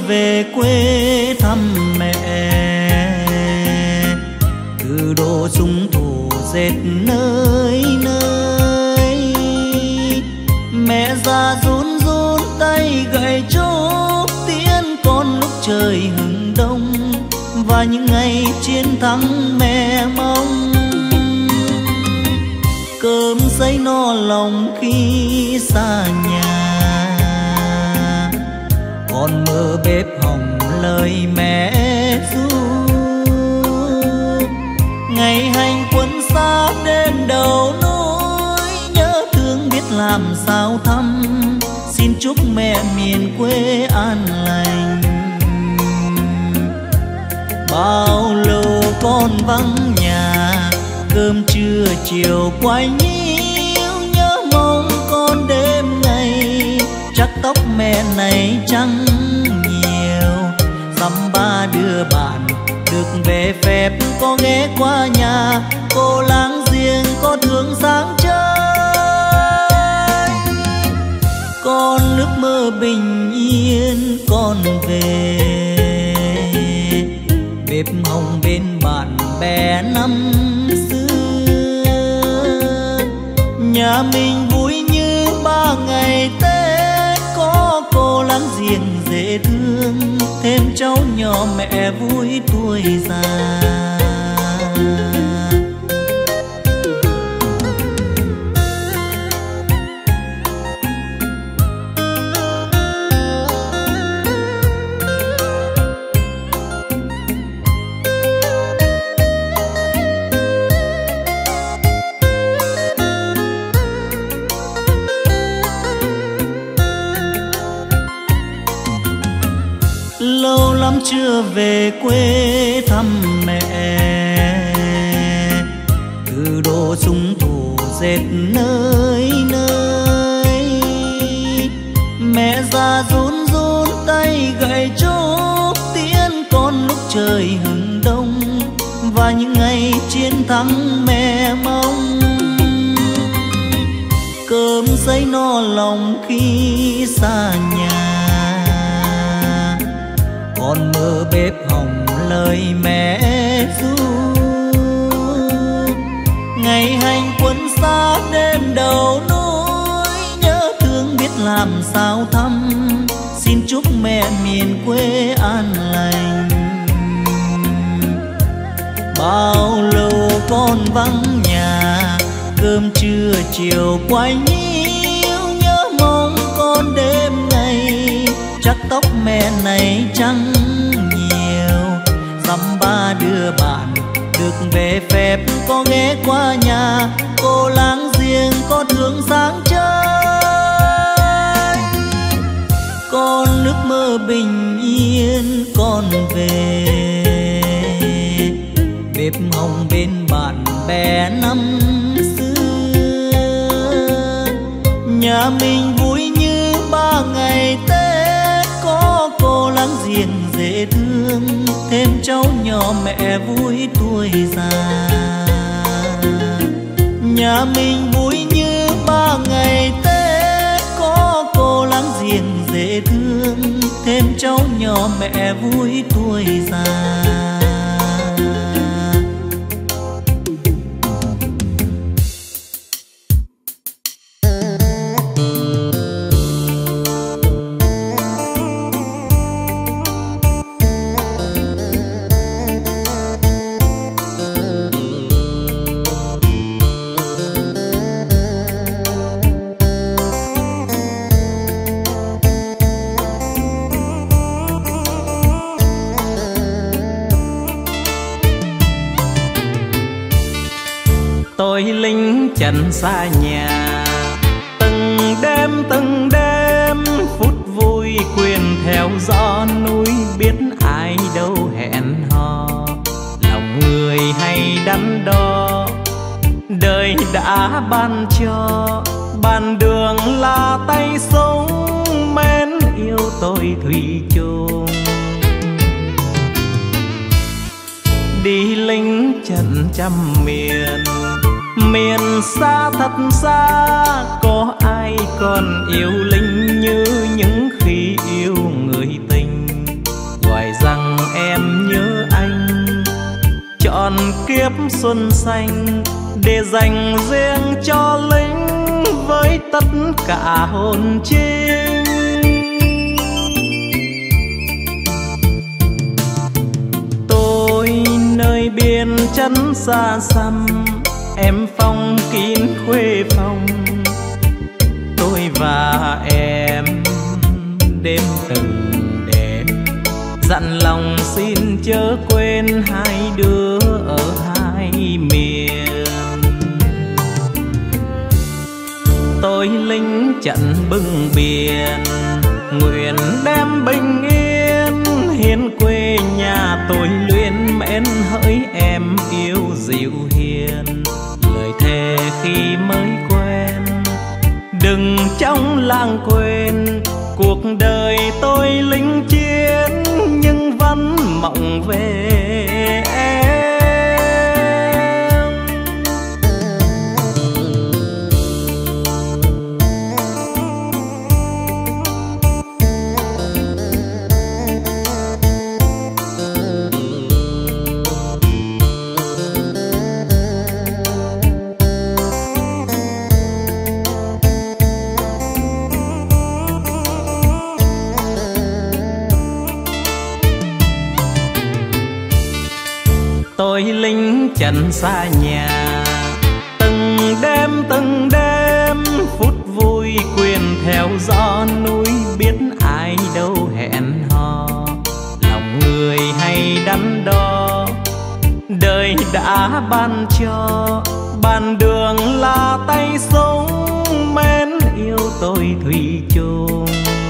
về quê thăm mẹ, từ đồ súng thủ dệt nơi nơi. Mẹ già run run tay gậy trúc tiễn con lúc trời hừng đông, và những ngày chiến thắng mẹ mong. Cơm giấy no lòng khi xa nhà, còn mơ bếp hồng lời mẹ ru. Ngày hành quân xa đêm đầu núi, nhớ thương biết làm sao thăm. Xin chúc mẹ miền quê an lành. Bao lâu con vắng nhà, cơm trưa chiều quay nhiêu, nhớ mong con đêm ngày. Chắc tóc mẹ này chẳng nhiều, dăm ba đứa bạn được về phép có ghé qua nhà. Cô láng giềng có thương sáng chơi, con ước mơ bình yên con về. Bếp hồng bên bạn bè năm xưa, nhà mình vui như ba ngày Tết. Có cô láng giềng dễ thương, thêm cháu nhỏ mẹ vui tuổi già. Lâu lắm chưa về quê thăm mẹ, từ đồ súng thủ dệt nơi nơi. Mẹ già run run tay gậy trúc tiễn con lúc trời hừng đông, và những ngày chiến thắng mẹ mong. Cơm giấy no lòng khi xa nhà, còn mơ bếp hồng lời mẹ ru. Ngày hành quân xa đêm đầu núi, nhớ thương biết làm sao thăm. Xin chúc mẹ miền quê an lành. Bao lâu con vắng nhà, cơm trưa chiều quay nhiêu, nhớ mong con đêm ngày. Chắc tóc mẹ này chẳng nhiều, dăm ba đứa bạn được về phép có ghé qua nhà. Cô láng giềng có thương sáng chơi, con ước mơ bình yên con về. Bếp hồng bên bạn bè năm xưa, nhà mình vui như ba ngày Tết. Có cô láng giềng dễ thương, thêm cháu nhỏ mẹ vui tuổi già. Nhà mình vui như ba ngày Tết. Có cô láng giềng dễ thương, thêm cháu nhỏ mẹ vui tuổi già. Tôi lính trần xa nhà, từng đêm phút vui quên theo gió núi. Biết ai đâu hẹn hò, lòng người hay đắn đo. Đời đã ban cho, ban đường là tay súng. Mến yêu tôi thủy chung, đi lính trận trăm miền. Miền xa thật xa, có ai còn yêu lính như những khi yêu người tình. em nhớ anh. Chọn kiếp xuân xanh để dành riêng cho lính với tất cả hồn chinh. Tôi nơi biên chân xa xăm, em phong kín khuê phòng. Tôi và em đêm từng đêm, dặn lòng xin chớ quên hai đứa ở hai miền. Tôi lính trận bưng biển, nguyện đem bình yên hiến quê nhà. Tôi luyến mến hỡi em yêu dịu hiền, lời thề khi mới quen đừng trong lãng quên. Cuộc đời tôi lính chiến nhưng vẫn mộng về em. Tôi lính trận xa nhà, từng đêm phút vui quyền theo gió núi. Biết ai đâu hẹn hò, lòng người hay đắn đo. Đời đã ban cho, ban đường là tay súng, mến yêu tôi thủy chung.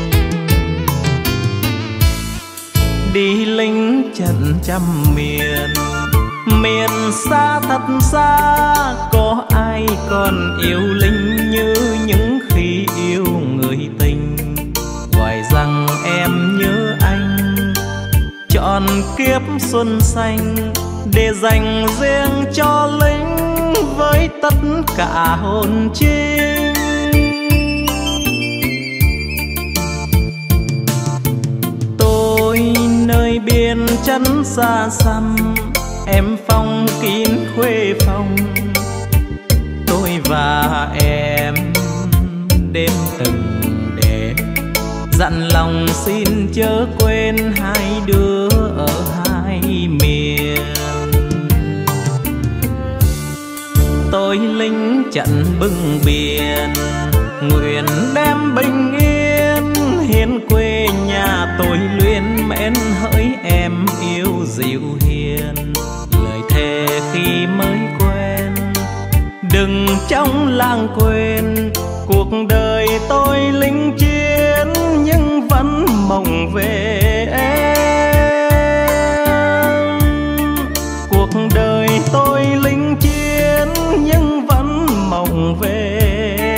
Đi lính trận trăm miền, miền xa thật xa, có ai còn yêu lính như những khi yêu người tình. Gọi rằng em nhớ anh, chọn kiếp xuân xanh để dành riêng cho lính với tất cả hồn chinh. Tôi nơi biên chân xa xăm, em phong kín khuê phòng. Tôi và em đêm từng đêm, dặn lòng xin chớ quên hai đứa ở hai miền. Tôi lính trận bưng biển, nguyện đem bình yên hiến quê nhà. Tôi luyến mến hỡi em yêu dịu hiền, lời thề khi mới quen đừng trong lãng quên. Cuộc đời tôi lính chiến nhưng vẫn mộng về em. Cuộc đời tôi lính chiến nhưng vẫn mộng về em.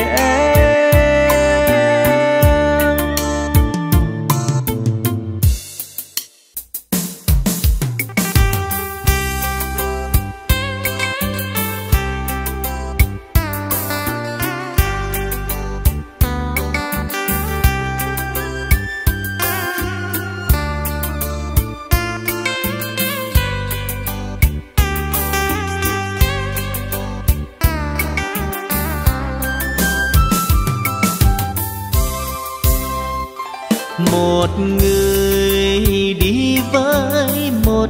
Một người đi với một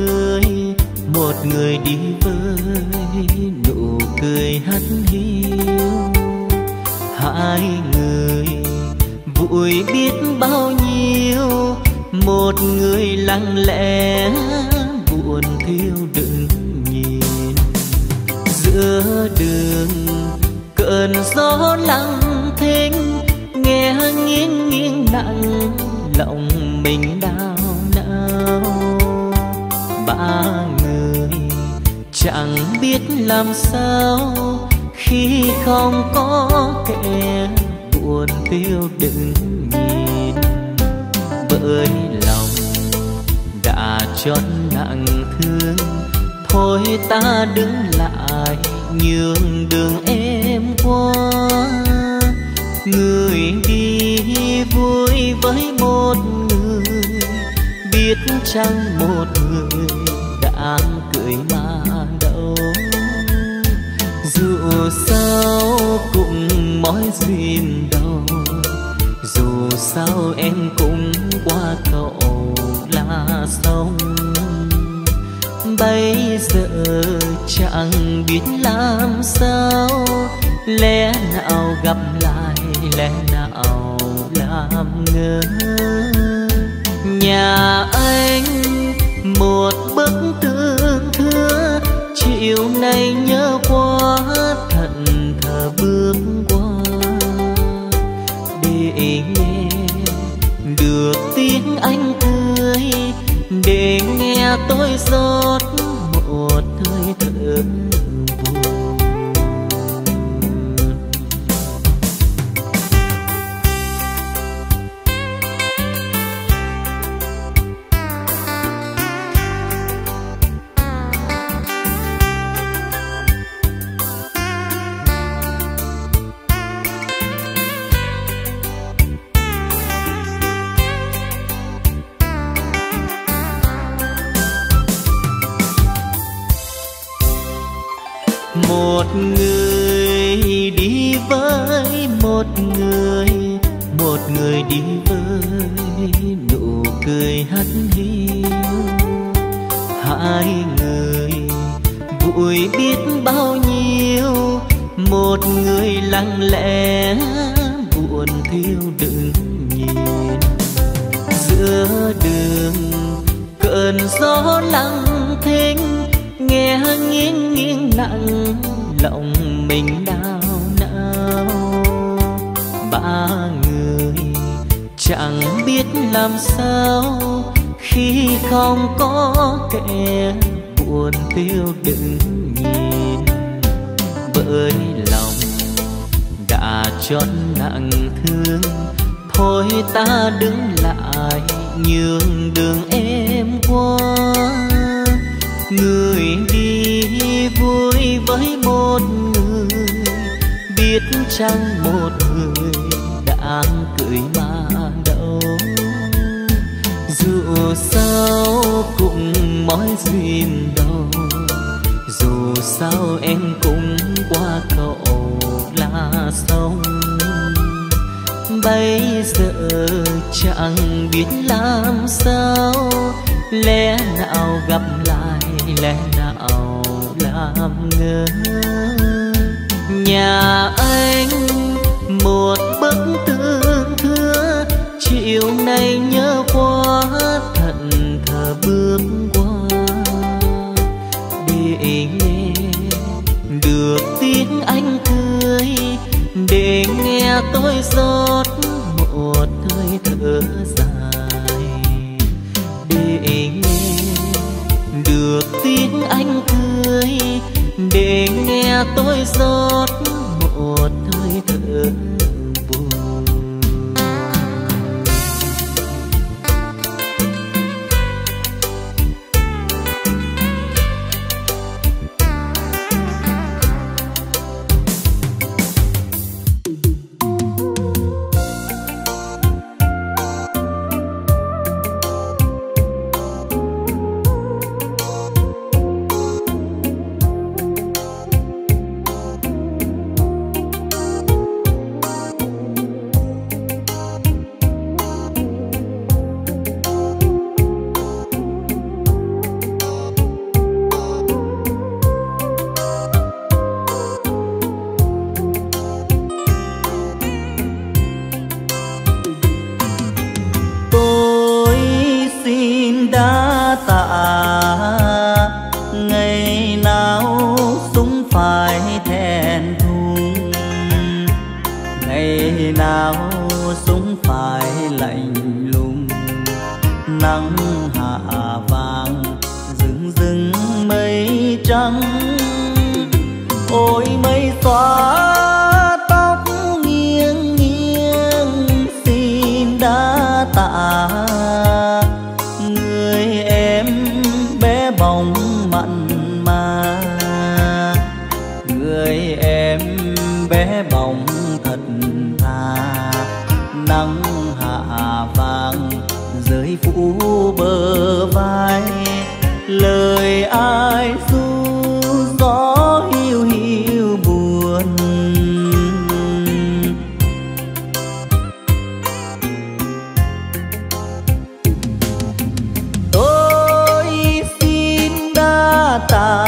người đi với nụ cười hắt hiu. Hai người vui biết bao nhiêu, một người lặng lẽ buồn thiêu đừng nhìn. Giữa đường cơn gió lặng thinh, nghe nghiêng nghiêng nặng lòng mình đau não. Ba người chẳng biết làm sao khi không có kẻ buồn tiêu đừng nhìn. Bởi lòng đã chót nặng thương, thôi ta đứng lại nhường đường em qua. Người đi vui với một người, biết biết chăng một người đã cưới mà đâu. Dù sao cũng mối duyên đầu, dù sao em cũng qua cậu là xong. Bây giờ chẳng biết làm sao, lẽ nào gặp lại, lẽ nào làm ngơ. Nhà anh một bức tượng thưa, chiều nay nhớ quá thẫn thờ bước qua. Để nghe được tiếng anh cười, để nghe tôi rót một hơi thở buồn. Một người đi với một người đi với nụ cười hắt hiu. Hai người vui biết bao nhiêu, một người lặng lẽ buồn thiêu đừng nhìn. Giữa đường cơn gió lặng thinh, nghe nghiêng nghiêng nặng lòng mình đau não. Ba người chẳng biết làm sao, khi không có kẻ buồn thiêu đừng nhìn. Bởi lòng đã chót nặng thương, thôi ta đứng lại nhường đường em qua. Người đi vui với một người, biết chăng một người đã cưới mà đâu. Dù sao cũng mối duyên đầu, dù sao em cũng qua cậu là xong. Bây giờ chẳng biết làm sao, lẽ nào gặp lại, lẽ nào làm ngơ. Nhà anh một bức tượng thưa, chiều nay nhớ quá thẫn thờ bước qua. Để nghe được tiếng anh cười, để nghe tôi rót một hơi thở dài. Để nghe được tiếng anh cười, để nghe tôi rót một hơi thở buồn. Ôi mây xóa tóc nghiêng nghiêng, xin đã tạ người em bé bỏng mặn mà, người em bé bỏng thật thà. Nắng hạ vàng rơi phủ bờ vai. Lời ai ru gió hiu hiu buồn. Tôi xin đa tạ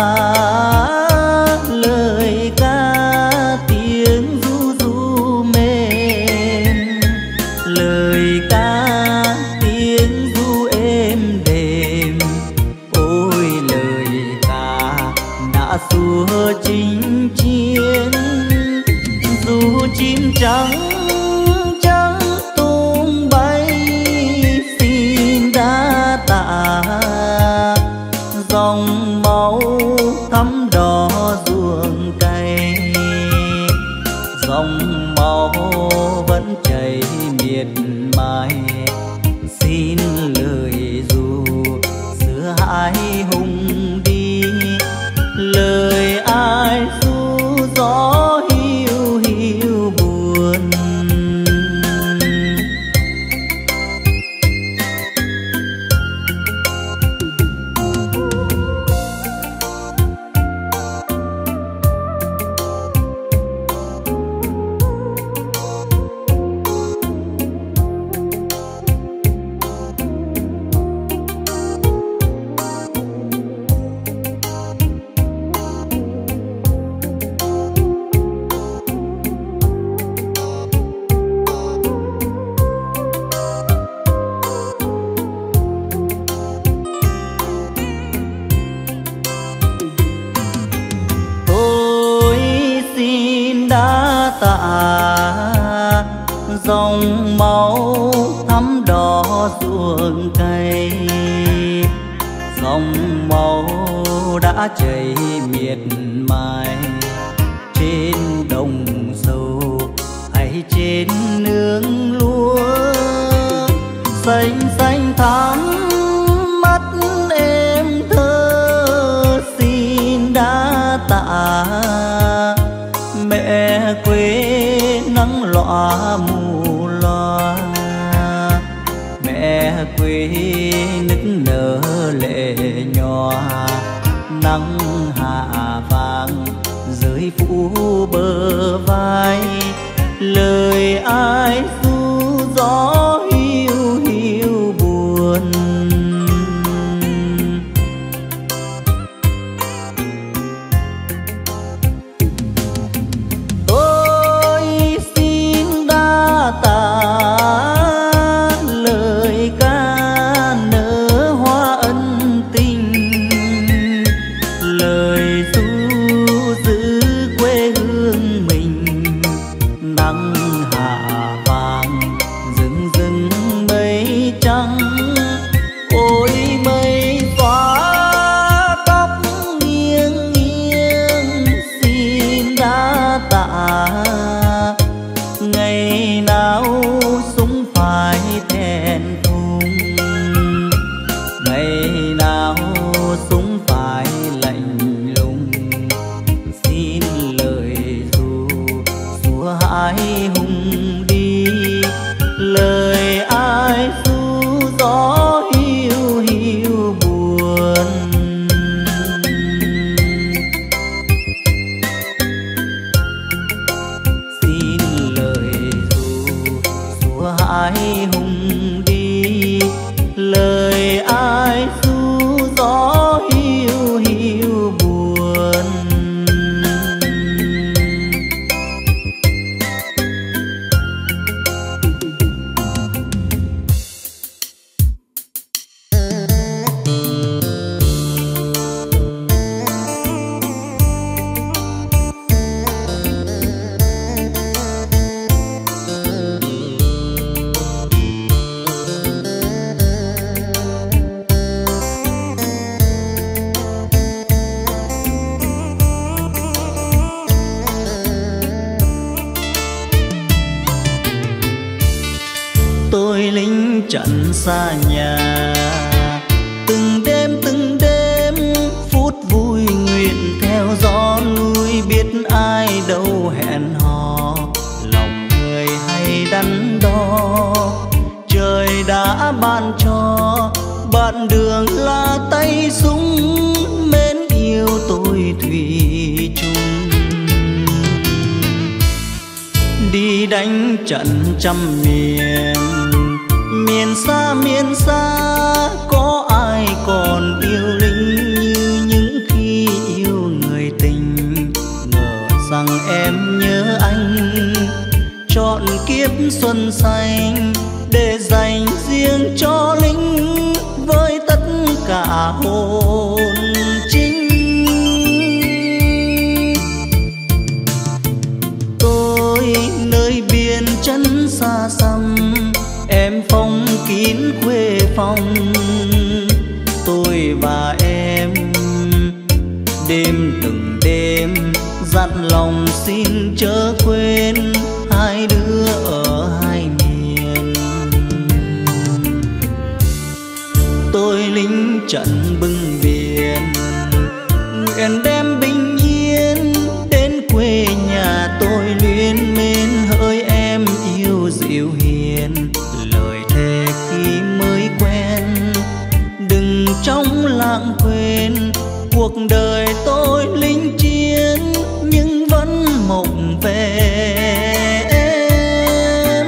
lời ca tiếng ru ru mềm, lời ca tiếng ru êm đềm. Ôi lời ca đã xua chinh chiến, dù chim trắng trắng tung bay. Xin đa tạ dòng máu thắm đỏ ruộng cày, dòng máu vẫn chảy miệt mài. Xin lời ru xưa hãi hùng đi, lời ai ru gió hiu hiu buồn. Dòng máu thắm đỏ ruộng cày, dòng máu đã chảy miệt mài. Trên đồng sâu hay trên nương lúa, xanh xanh thắm mắt em thơ. Xin đa tạ mẹ quê nắng lọa mù loa, mẹ quê nức nở lệ nhòa. Nắng hạ vàng rơi phủ bờ vai, lời ai ru gió hiu hiu buồn. Lời ca nở hoa ân tình, lời ru giữ quê hương mình. Nắng hạ vàng rừng rừng mây trắng, ôi mây xóa tóc nghiêng nghiêng. Xin đa tạ ngày nào súng phải thẹn thùng, ngày nào súng phải lạnh lùng. Xin lời ru xua hãi hùng đi, lời ai ru gió hiu hiu buồn. Hãi hùng đi, lời ai ru gió hiu hiu buồn. Tôi lính trận xa nhà, từng đêm phút vui nguyện theo gió lui. Biết ai đâu hẹn hò, lòng người hay đắn đo. Trời đã ban cho đánh trận trăm miền. Miền xa có ai còn yêu lính như những khi yêu người tình. Ngờ rằng em nhớ anh trọn kiếp xuân xanh để dành riêng cho lính với tất cả hồn chính. Tôi nơi biên chân xa xăm, em phong kín quê phòng. Tôi và em đêm từng đêm dặn lòng xin chớ quên hai đứa ở hai miền. Tôi lính trận bưng biển, nguyện đem bình yên đến quê nhà tôi luyến mến hỡi em yêu dịu hiền. Lời thề khi mới quen đừng trong lãng quên, cuộc đời tôi lính chiến nhưng vẫn mộng về em.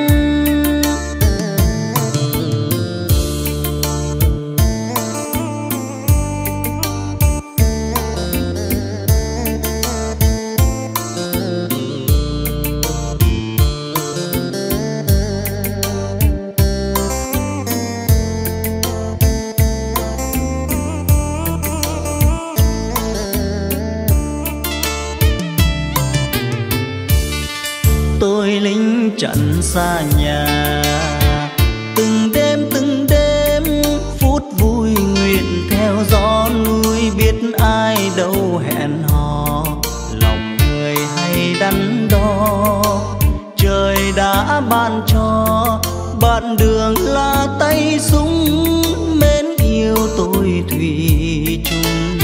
Tôi lính trận xa nhà, từng đêm phút vui nguyện theo gió núi. Biết ai đâu hẹn hò, lòng người hay đắn đo. Trời đã ban cho bạn đường là tay súng, mến yêu tôi thủy chung.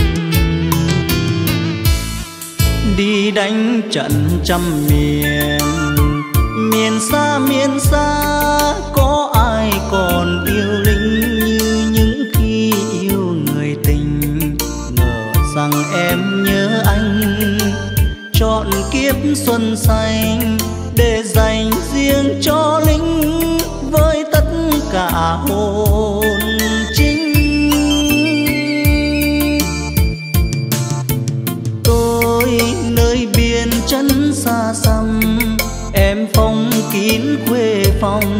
Đi đánh trận trăm miền, miền xa có ai còn yêu lính như những khi yêu người tình. Ngờ rằng em nhớ anh trọn kiếp xuân xanh để dành riêng cho lính với tất cả hồn chính. Tôi nơi biên chân xa xăm, em phong kín quê phòng.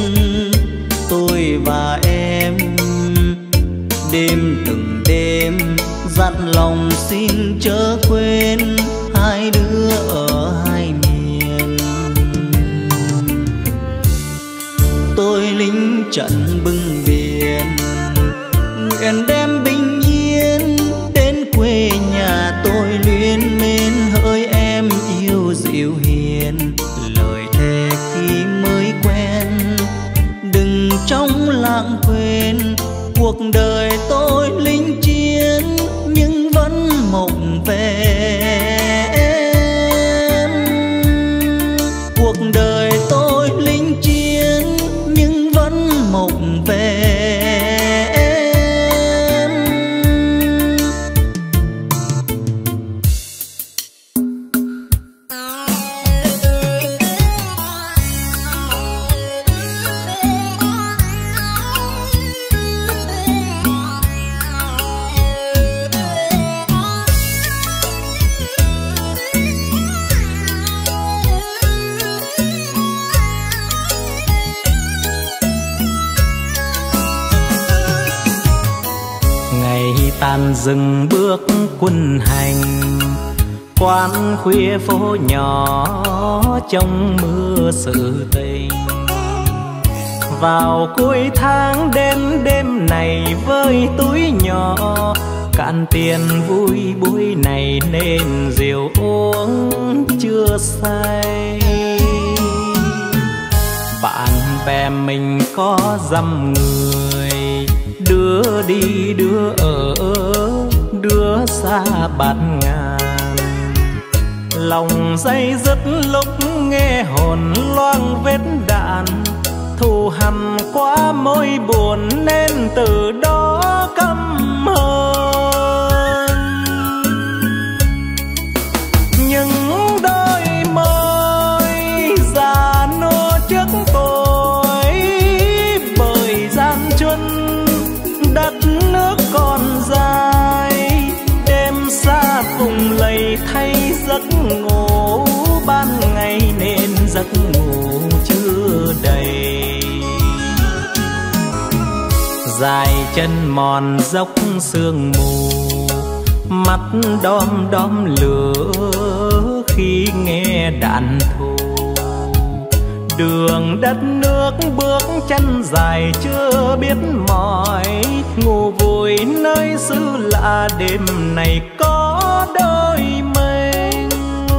Tôi và em đêm từng đêm dặn lòng xin chớ quên hai đứa ở hai miền. Tôi lính trận bưng biển, nguyện đem bình yên đến quê nhà tôi luyến mến hỡi em yêu dịu hiền. Lời thề khi mới quen đừng trong lãng quên, cuộc đời tôi lính chiến nhưng vẫn mộng về em. Cuộc đời tôi lính chiến nhưng vẫn mộng về em. Tàn rừng bước quân hành, quán khuya phố nhỏ trong mưa sự tình. Vào cuối tháng đến đêm này với túi nhỏ, cạn tiền vui buổi này nên rượu uống chưa say. Bạn bè mình có dăm người, đưa đi đưa ở, đưa xa bạt ngàn. Lòng day dứt lúc nghe hồn loang vết đạn, thù hằn quá môi buồn nên từ đó căm hờn. Nhưng đôi môi dài vùng lầy thay giấc ngủ, ban ngày nên giấc ngủ chưa đầy. Dài chân mòn dốc sương mù, mắt đom đóm lửa khi nghe đạn thù. Đường đất nước bước chân dài chưa biết mỏi, ngủ vùi nơi xứ lạ đêm này có đôi mình.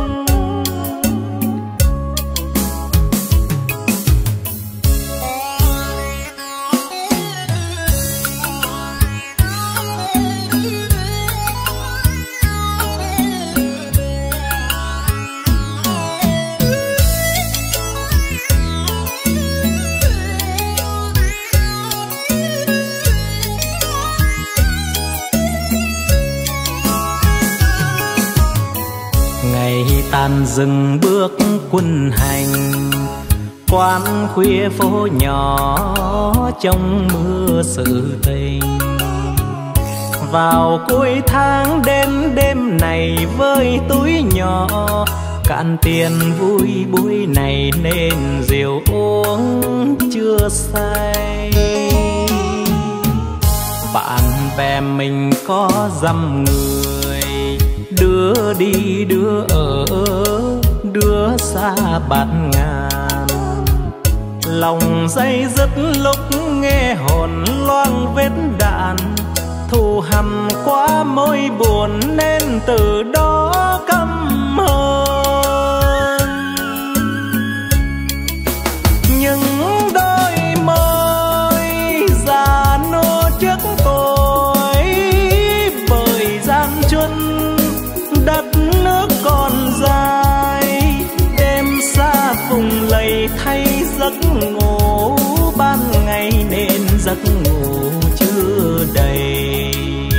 Tàn rừng bước quân hành, quán khuya phố nhỏ trong mưa sự tình. Vào cuối tháng đến đêm này với túi nhỏ, cạn tiền vui buổi này nên rượu uống chưa say. Bạn bè mình có dăm người, đưa đi đưa ở, đưa xa bạt ngàn. Lòng dây dứt lúc nghe hồn loang vết đạn, thù hằn quá mối buồn nên từ đó căm hờn. Những đôi môi già nua trước tôi, bởi gian truân đất nước còn dài. Đêm xa vùng lầy thay giấc ngủ, ban ngày nên giấc ngủ chưa đầy.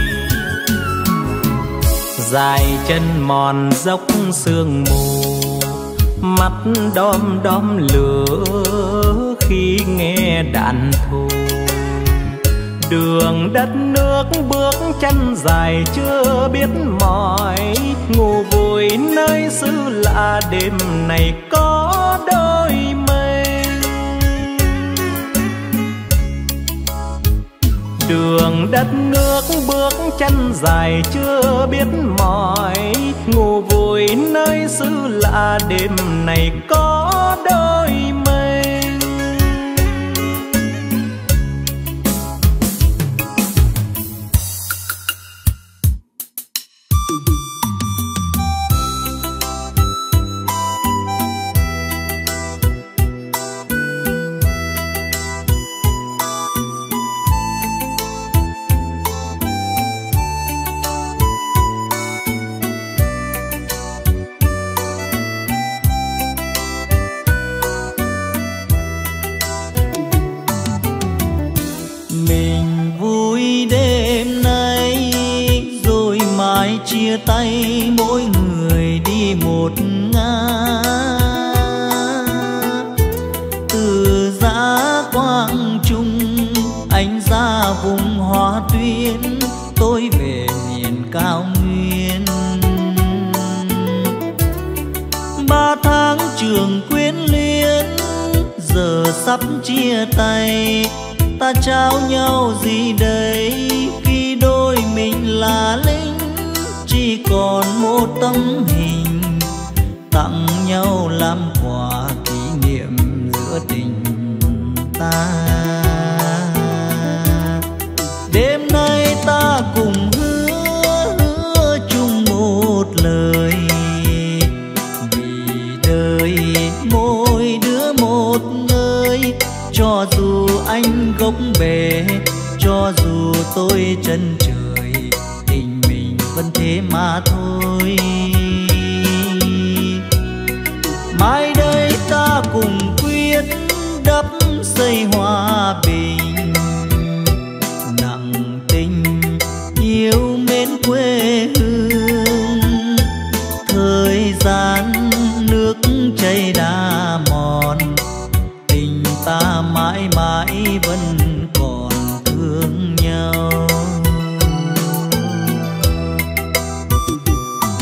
Dài chân mòn dốc sương mù, mắt đom đóm lửa khi nghe đạn thù. Đường đất nước bước chân dài chưa biết mỏi, ngủ vùi nơi xứ lạ đêm này có đôi mình. Đường đất nước bước chân dài chưa biết mỏi, ngủ vùi nơi xứ lạ đêm này có đôi mình. Chia tay mỗi người đi một ngả, từ Dã Quang Trung anh ra vùng Hoa Tuyên, tôi về miền cao nguyên. 3 tháng trường quyến luyến, giờ sắp chia tay, ta trao nhau gì đây khi đôi mình là lính. Chỉ còn một tấm hình tặng nhau làm quà kỷ niệm giữa tình ta. Đêm nay ta cùng hứa chung một lời, vì đời mỗi đứa một nơi. Cho dù anh gốc bể, cho dù tôi chân trời, vẫn thế mà thôi. Mai đây ta cùng quyết đắp xây hòa bình, nặng tình yêu mến quê hương. Thời gian nước chảy đã mòn, tình ta mãi mãi vẫn còn thương nhau.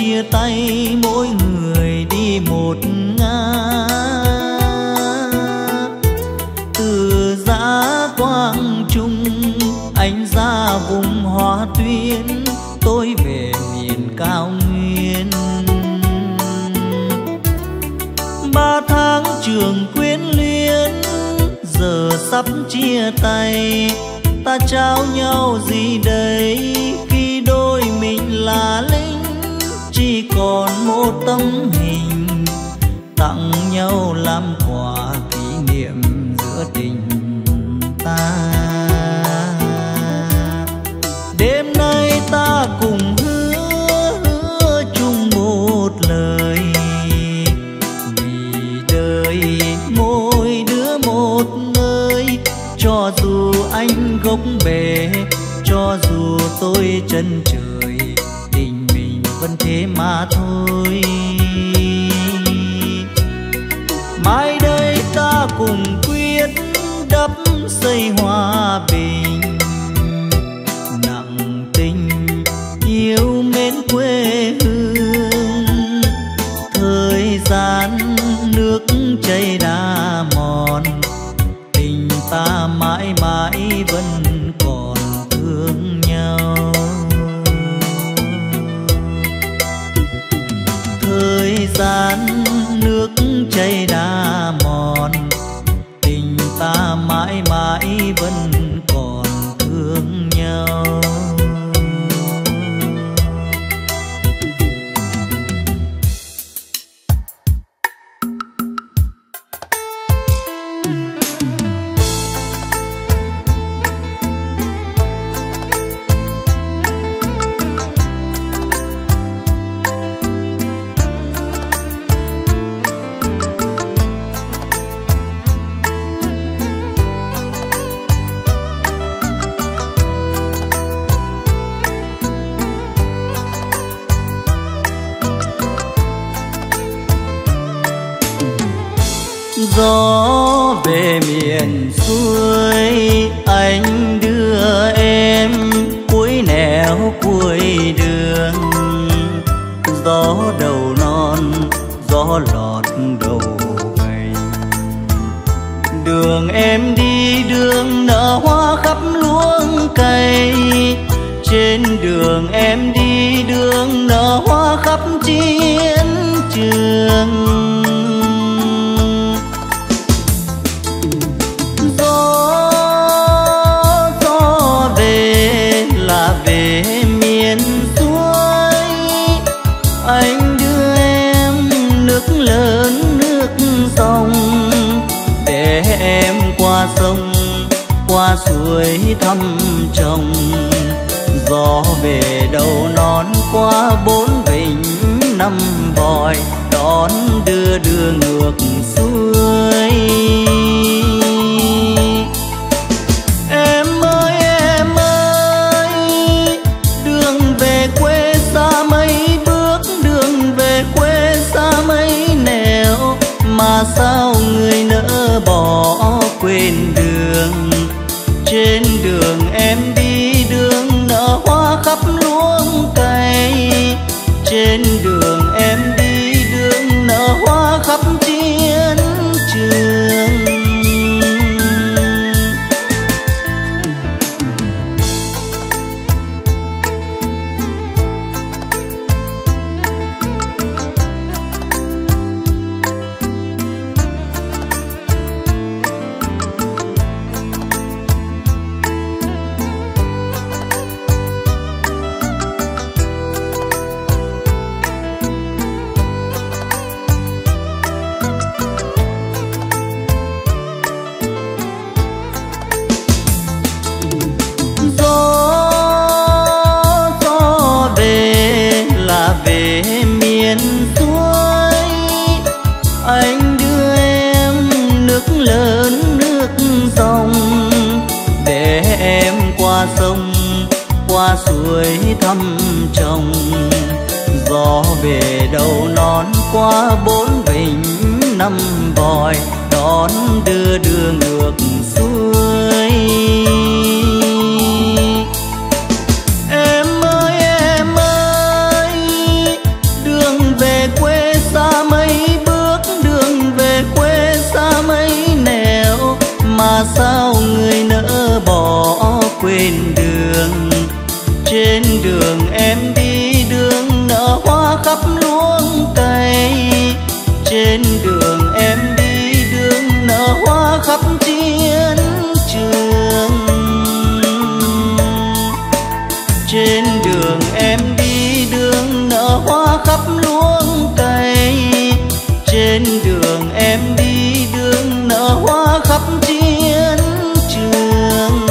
chia tay mỗi người đi một ngả. Từ Dã Quang Trung anh ra vùng Hoa Tuyên, tôi về miền cao nguyên. 3 tháng trường quyến luyến giờ sắp chia tay, ta trao nhau gì đây khi đôi mình là lính, chỉ còn một tấm hình tặng nhau làm quà kỷ niệm giữa tình ta. Đêm nay ta cùng hứa chung một lời, vì đời mỗi đứa một nơi. Cho dù anh gốc bể, cho dù tôi chân trời, tình mình vẫn thế mà thôi. Mai đây ta cùng quyết đắp xây hòa bình, nặng tình yêu mến quê hương. Thời gian nước chảy đã mòn, tình ta mãi mãi vẫn còn thương nhau. Thời gian nước chảy đã mòn, tình ta mãi mãi vẫn còn thương nhau. Gió về miền xuôi, anh đưa em cuối nẻo cuối đường. Gió đầu non, gió lọt đầu gành. Đường em đi đường nở hoa khắp luống cây, trên đường em đi đường nở hoa khắp chiến trường. Gió về là về miền xuôi, anh đưa em nước lớn nước sông, để em qua sông qua suối thăm chồng. Gió về đầu non qua 4 vịnh 5 vòi, đón đưa ngược xuôi. Em ơi, đường về quê xa mấy bước, đường về quê xa mấy nẻo, mà sao người nỡ bỏ quên đường. Trên đường em đi đường nở hoa khắp luống cây, trên đường em đi đường nở hoa khắp chiến trường. Miền xuôi, anh đưa em nước lớn nước sông, để em qua sông qua suối thăm chồng. Gió về đầu non qua 4 vịnh 5 vòi, đón đưa ngược xuôi. sao người nỡ bỏ quên đường. Trên đường em đi đường nở hoa khắp luống cây. Trên đường em đi đường nở hoa khắp chiến trường. Trên đường em đi đường nở hoa khắp luống cây. Trên đường em đi đường nở hoa khắp chiến trường.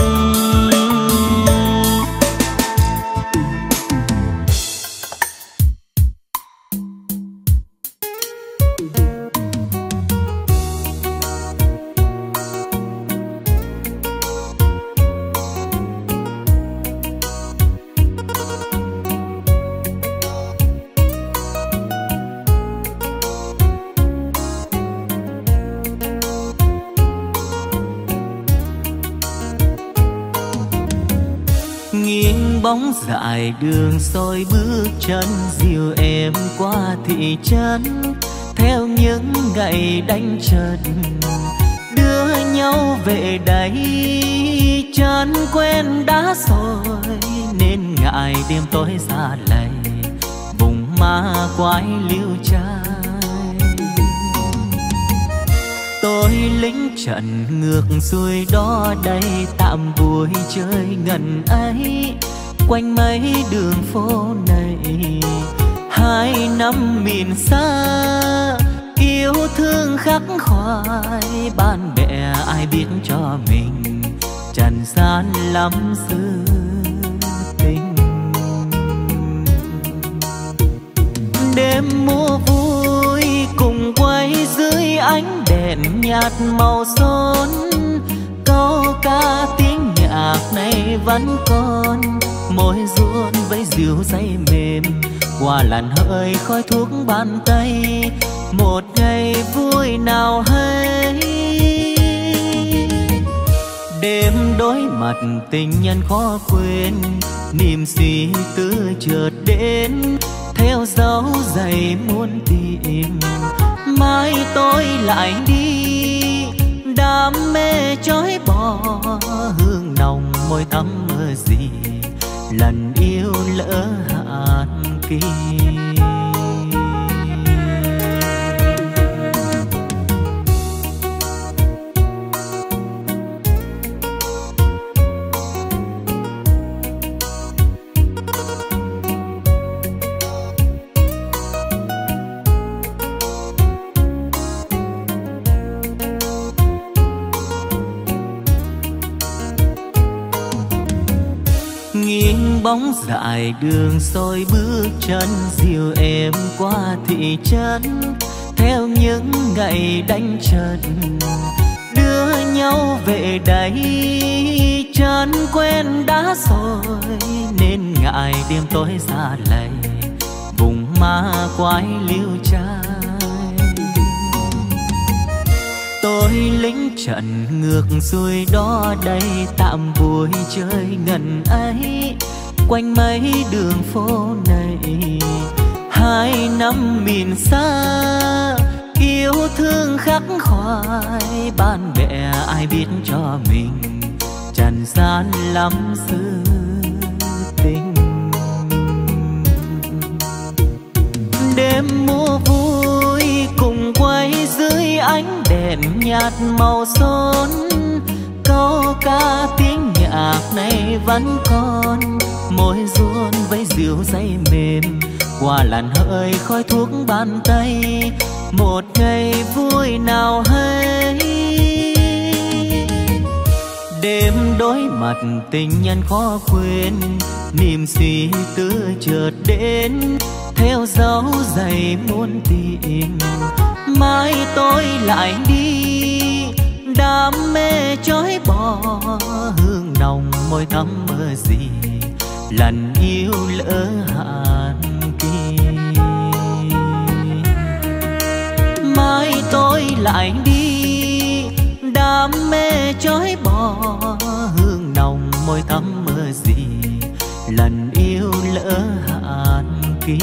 Bóng dại đường soi bước chân dìu em qua thị trấn. Theo những ngày đánh trận đưa nhau về đây. Chân quen đã rồi nên ngại đêm tối xa lầy. Vùng ma quái liêu trai. Tôi lính trận ngược xuôi đó đây tạm vui chơi ngần ấy. Quanh mấy đường phố này 2 năm miền xa. Yêu thương khắc khoải bạn bè ai biết cho mình. Trần gian lắm sự tình. Đêm mùa vui cùng quay dưới ánh đèn nhạt màu son. Câu ca tiếng nhạc này vẫn còn. Môi ruôn với dìu dây mềm qua làn hơi khói thuốc bàn tay. Một ngày vui nào hay. Đêm đối mặt tình nhân khó quên. Niềm suy tư chợt đến theo dấu giày muốn tìm. Mai tôi lại đi đam mê chói bỏ. Hương nồng môi thắm mơ gì lần yêu lỡ hạn kỳ. Bóng dại đường soi bước chân dìu em qua thị trấn. Theo những ngày đánh trận đưa nhau về đây. Chân quen đã rồi nên ngại đêm tối xa lầy. Vùng ma quái liêu trai. Tôi lính trận ngược xuôi đó đây tạm vui chơi ngần ấy. Quanh mấy đường phố này 2 năm miền xa. Yêu thương khắc khoải bạn bè ai biết cho mình. Trần gian lắm sự tình. Đêm mùa vui cùng quay dưới ánh đèn nhạt màu son. Câu ca tiếng nhạc này vẫn còn. Môi ruôn với dìu dây mềm qua làn hơi khói thuốc bàn tay. Một ngày vui nào hay. Đêm đối mặt tình nhân khó quên. Niềm suy tư chợt đến theo dấu giày muốn tìm. Mai tôi lại đi đam mê chói bỏ. Hương nồng môi thắm mơ gì lần yêu lỡ hạn kỳ. Mai tôi lại đi đam mê chói bỏ. Hương nồng môi thắm mơ gì lần yêu lỡ hạn kỳ.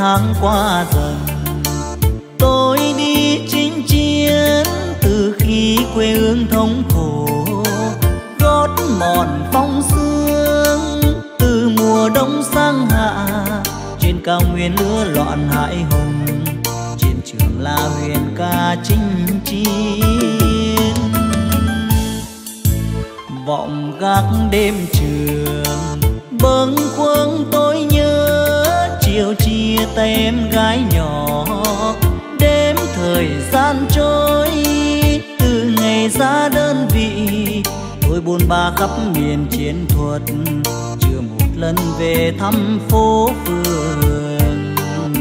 tháng qua dần, tôi đi chinh chiến từ khi quê hương thống khổ, gót mòn phong sương từ mùa đông sang hạ. Trên cao nguyên lửa loạn hải hùng, chiến trường là huyền ca chinh chiến. Vọng gác đêm trường bâng khuâng tôi nhớ, chiều chia tay em gái nhỏ. Đêm thời gian trôi từ ngày ra đơn vị, tôi buôn ba khắp miền chiến thuật, chưa một lần về thăm phố phường.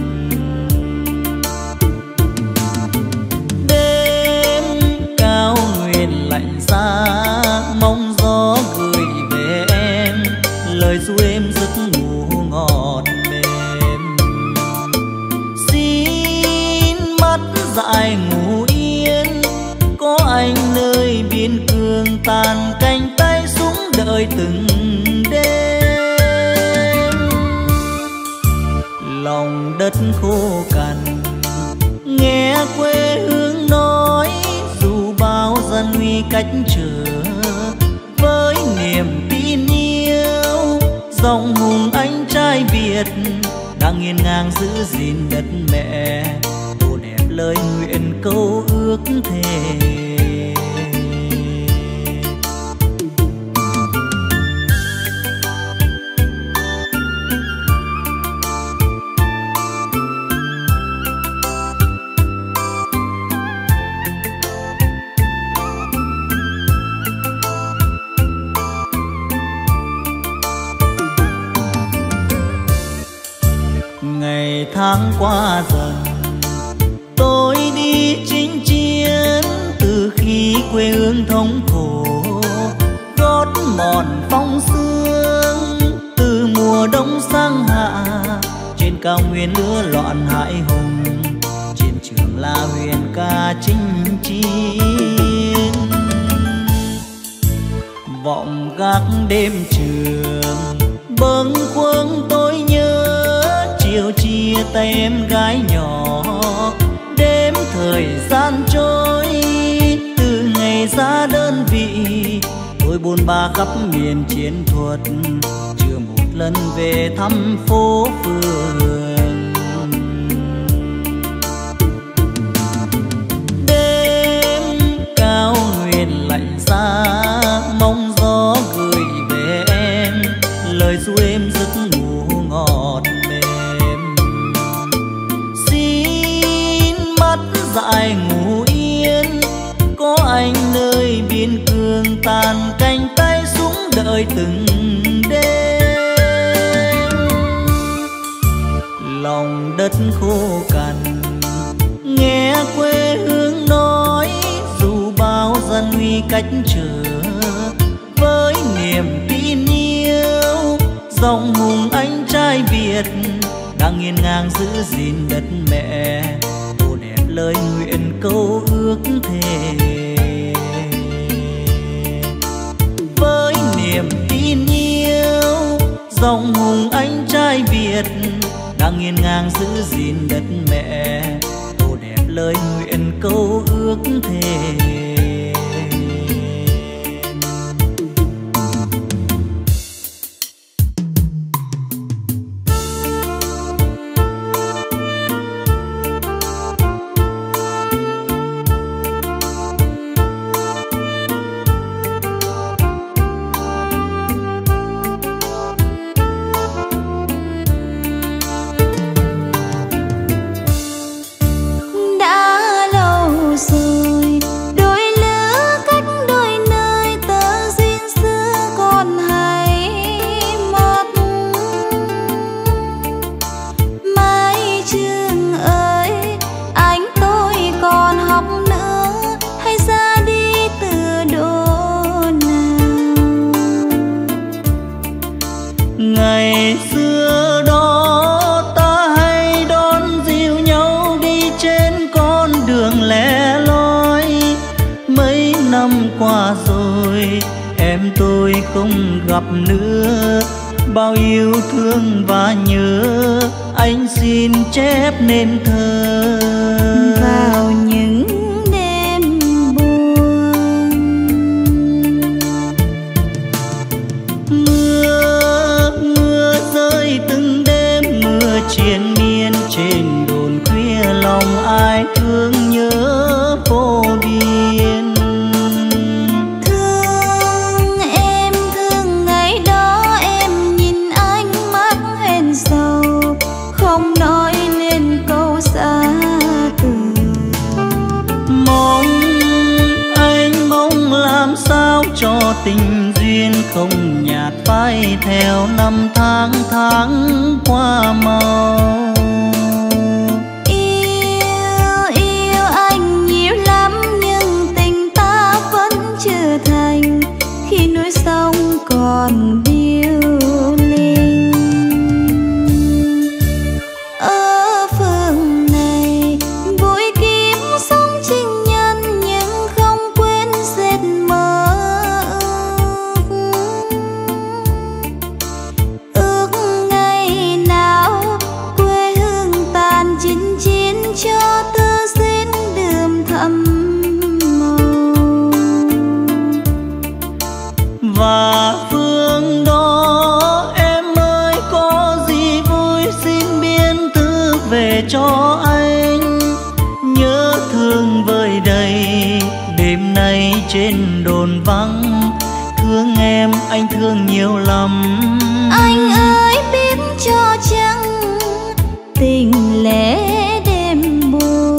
Đêm cao nguyên lạnh giá, mong gió gửi về em lời ru êm giấc ngủ ngọt mềm. Xin mắt dại ngủ yên, có anh nơi biên cương tàn cánh tay súng đợi từng đêm. Lòng đất khô cằn nghe quê hương nói, dù bao gian nguy cách trở với niềm tin yêu. Dòng hùng anh trai Việt đang nghiêng ngang giữ gìn đất mẹ, tô đẹp lời nguyện câu ước thề. Ngày tháng qua dần, tôi đi chinh chiến từ khi quê hương thống khổ, gót mòn phong sương từ mùa đông sang hạ. Trên cao nguyên lửa loạn hải hùng, chiến trường là huyền ca chinh chiến. Vọng gác đêm trường bâng khuâng tôi nhớ, chiều chia tay em gái nhỏ. Đêm thời gian trôi từ ngày ra đơn vị, tôi buôn ba khắp miền chiến thuật, chưa một lần về thăm phố phường. Đêm cao nguyên lạnh giá, mong gió gửi về em lời ru êm giấc ngủ ngọt mềm. Xin mắt dại ngủ yên, có anh nơi biên cương tàn cánh tay súng đợi từng đêm. Lòng đất khô cằn nghe quê hương nói, dù bao gian nguy cách trở với niềm tin yêu. Dòng hùng anh trai Việt đang nghiêng ngang giữ gìn đất mẹ, tô đẹp lời nguyện câu ước thề. Với niềm tin yêu, dòng hùng anh trai Việt đang nghiêng ngang giữ gìn đất mẹ, tô đẹp lời nguyện câu ước thề. Ngày xưa đó ta hay đón dìu nhau đi trên con đường lẻ loi. Mấy năm qua rồi em tôi không gặp nữa, bao yêu thương và nhớ anh xin chép nên thơ. Vào những đêm buồn, mưa rơi từng đêm, mưa triền miên trên đồn khuya, lòng ai thương nhớ vô biên. thương em thương ngày đó em nhìn ánh mắt hẹn sầu, không nói nên câu xa từ. Mong anh mong làm sao cho tình duyên không nhạt phai theo năm tháng qua mau. Yêu anh nhiều lắm nhưng tình ta vẫn chưa thành, khi núi sông còn điêu linh. Ở phương này vui kiếm sống情nhân, nhưng không quên giấc mơ ước ngày nào quê hương tàn chinh chiến, cho tơ xin đường thầm màu. Và phương đó em ơi có gì vui xin biên thư về cho anh. Nhớ thương vơi đầy đêm nay trên đồn vắng, thương em anh thương nhiều lắm. Anh ơi biết cho chăng tình lẽ đêm buồn.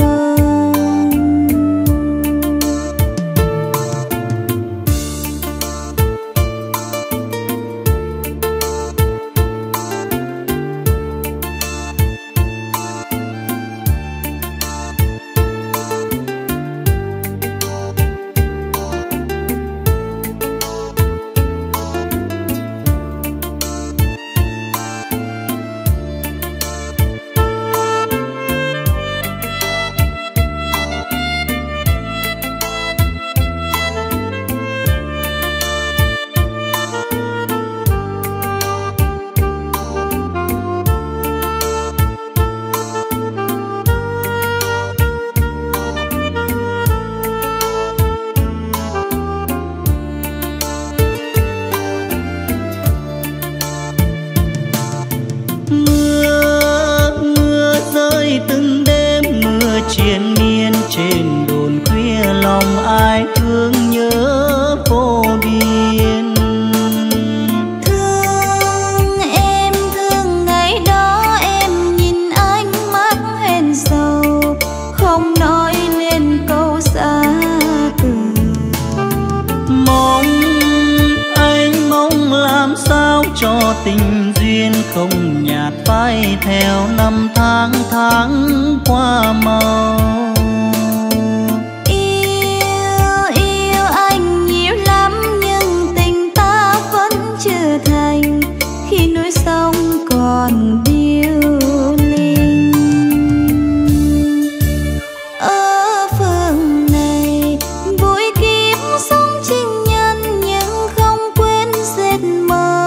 Mưa rơi từng đêm, mưa triền miên trên đồn khuya, lòng ai thương nhớ vô biên. Thương em thương ngày đó em nhìn ánh mắt hẹn sầu, không nói nên câu xa từ. Mong anh mong làm sao cho tình duyên không nhạt phai theo năm tháng qua mau. Yêu anh nhiều lắm nhưng tình ta vẫn chưa thành, khi núi sông còn điêu linh. Ở phương này vui kiếm sống情nhân, nhưng không quên giấc mơ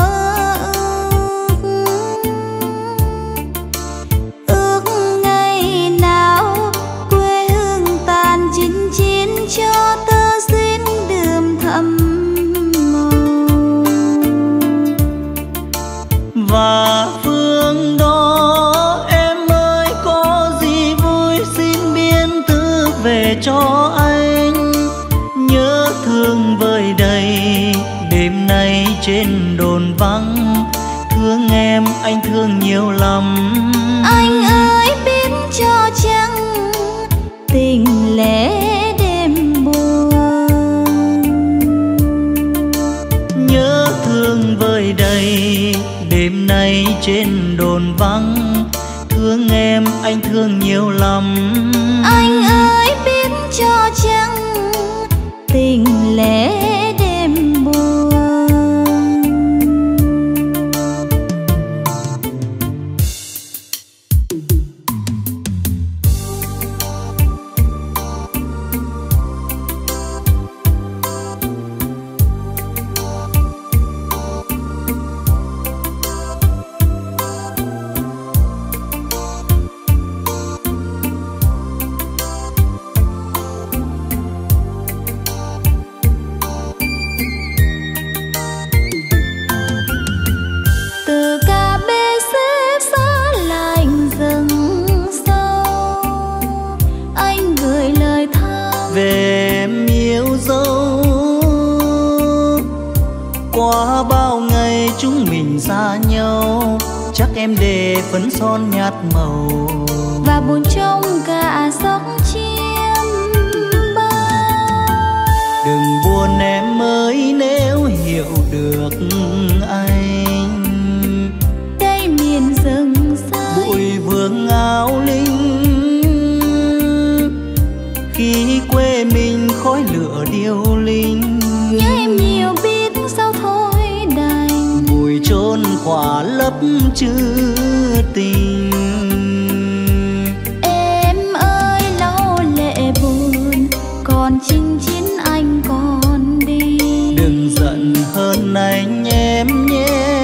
ước ngày nào quê hương tàn chinh chiến, cho tơ xin đường thầm màu. Và phương đó em ơi có gì vui xin biên thư về cho anh. Nhớ thương vơi đầy đêm nay trên đồn vắng, thương em anh thương nhiều lắm. Anh ơi biết cho chăng tình lẽ đêm buồn. Nhớ thương vơi đầy đêm nay trên đồn vắng, thương em anh thương nhiều lắm. Anh ơi biết cho chăng tình lẽ đêm buồn. về em yêu dấu. Qua bao ngày chúng mình xa nhau, chắc em để phấn son nhạt màu và buồn trong cả giấc chiêm bao. Đừng buồn em ơi nếu hiểu được anh, đây miền rừng rơi bụi vương áo linh. Khi quê mình khói lửa điêu linh, nhớ em nhiều biết sao thôi đành. bụi chôn khỏa lấp chữ tình. Em ơi lau lệ buồn, còn chinh chiến anh còn đi. Đừng giận hơn anh em nhé,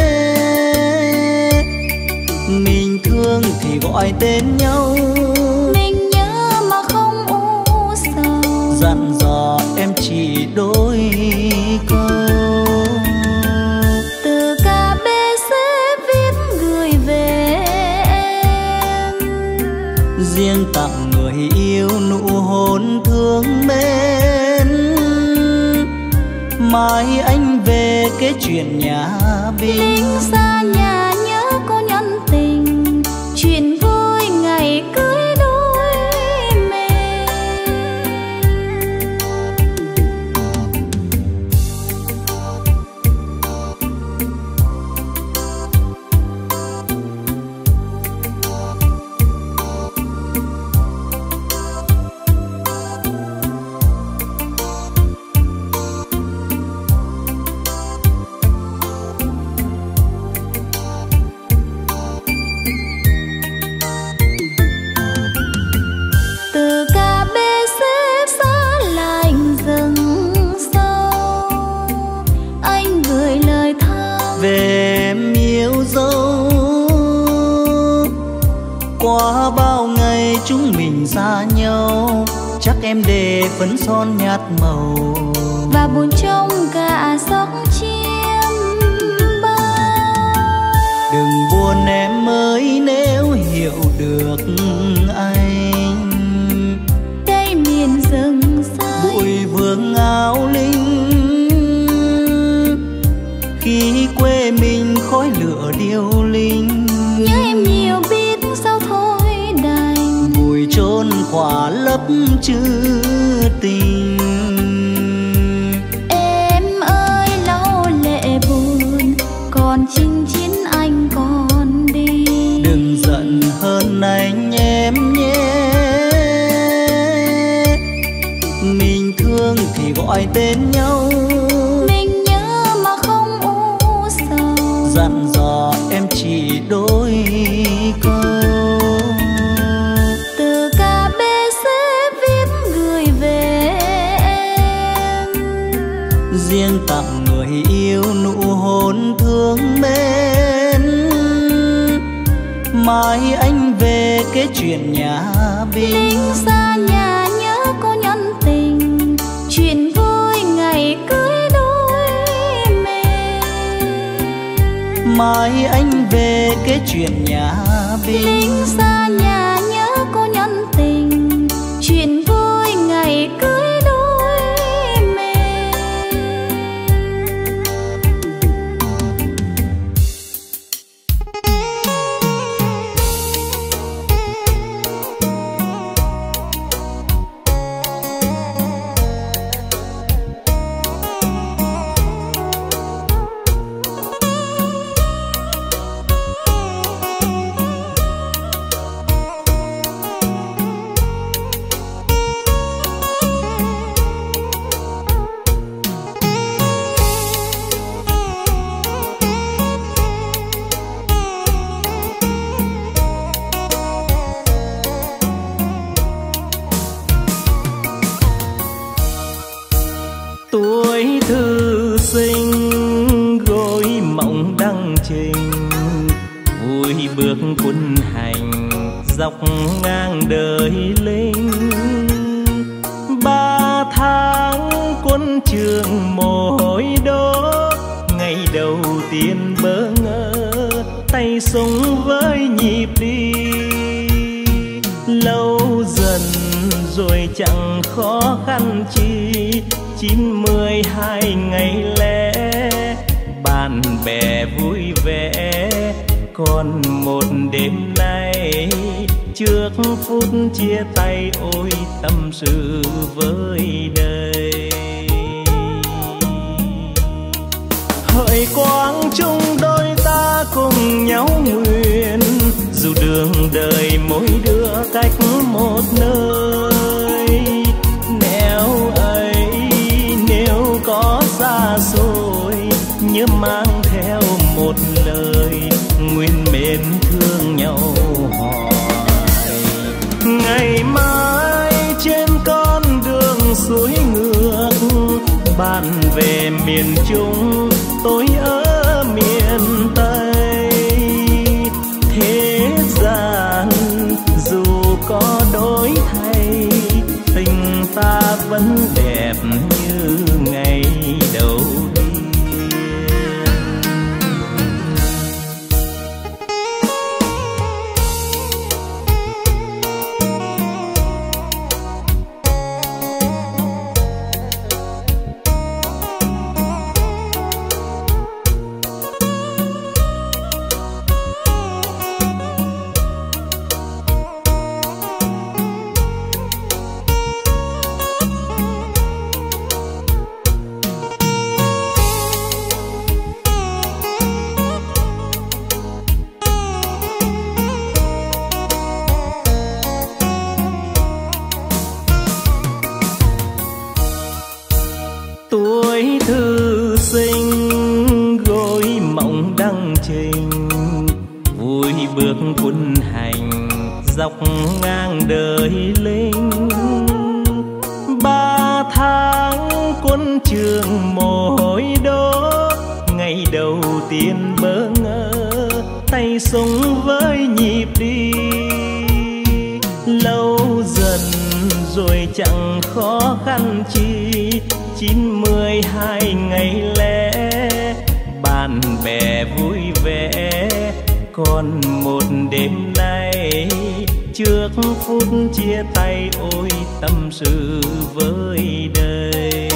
mình thương thì gọi tên nhau. Mình nhớ mà không u sầu, Dặn dò em chỉ đôi câu. từ KBC viết gửi về em, Riêng tặng người yêu nụ hôn thương mến. Mai anh về kể chuyện nhà Bình, Linh xa nhà nhớ cô nhân tình, chuyện vui ngày cưới đôi mình. Từ KBC xa lạnh rừng sâu, anh gửi lời thăm về em yêu dấu. Qua bao ngày chúng mình xa nhau, chắc em để phấn son nhạt màu và buồn trong cả giấc chiêm bao. Đừng buồn em ơi nếu hiểu được anh, đây miền rừng rơi bụi vương áo linh. Khi quê mình khói lửa điêu linh, nhớ em nhiều biết sao thôi đành. bụi chôn khỏa lấp chữ tình. Em ơi lau lệ buồn, còn chinh chiến anh còn đi. Đừng giận hơn anh em nhé, mình thương thì gọi tên nhau. Mình nhớ mà không u sầu, Dặn dò em chỉ đôi câu. từ KBC viết gửi về em, Riêng tặng người yêu nụ hôn thương mến. Mai anh về kể chuyện nhà Bình, Linh xa nhà nhớ cô nhân tình, chuyện vui ngày cưới đôi mình. Mai anh về kể chuyện nhà Bình, Linh xa nhà nhớ cô nhân tình, chuyện vui ngày cưới đôi mình. Tuổi thư sinh gối mộng đăng trình, vui bước quân hành dọc ngang đời linh. 3 tháng quân trường mồ hôi đốt, ngày đầu tiên bỡ ngỡ tay súng với nhịp đi. Lâu dần rồi chẳng khó khăn chi. 9-12 ngày lễ bạn bè vui vẻ, còn một đêm nay trước phút chia tay ôi tâm sự với đời. Hỡi quang chung đôi ta cùng nhau nguyện, dù đường đời mỗi đứa cách một nơi. Nẻo ấy nếu có xa xôi, nhớ mang theo một lời nguyện mến thương nhau hoài. Ngày mai trên con đường suối ngược, bạn về miền Trung, tôi ở miền Tây. Thế gian dù có đổi thay, tình ta vẫn đẹp như ngày đầu tiên. Tuổi thư sinh gối mộng đăng trình, vui bước quân hành dọc ngang đời lính. 3 tháng quân trường mồ hôi đốt, ngày đầu tiên bỡ ngỡ tay súng với nhịp đi. Lâu dần rồi chẳng khó khăn chi, 9-12 ngày lễ bạn bè vui vẻ, còn một đêm nay trước phút chia tay ôi tâm sự với đời.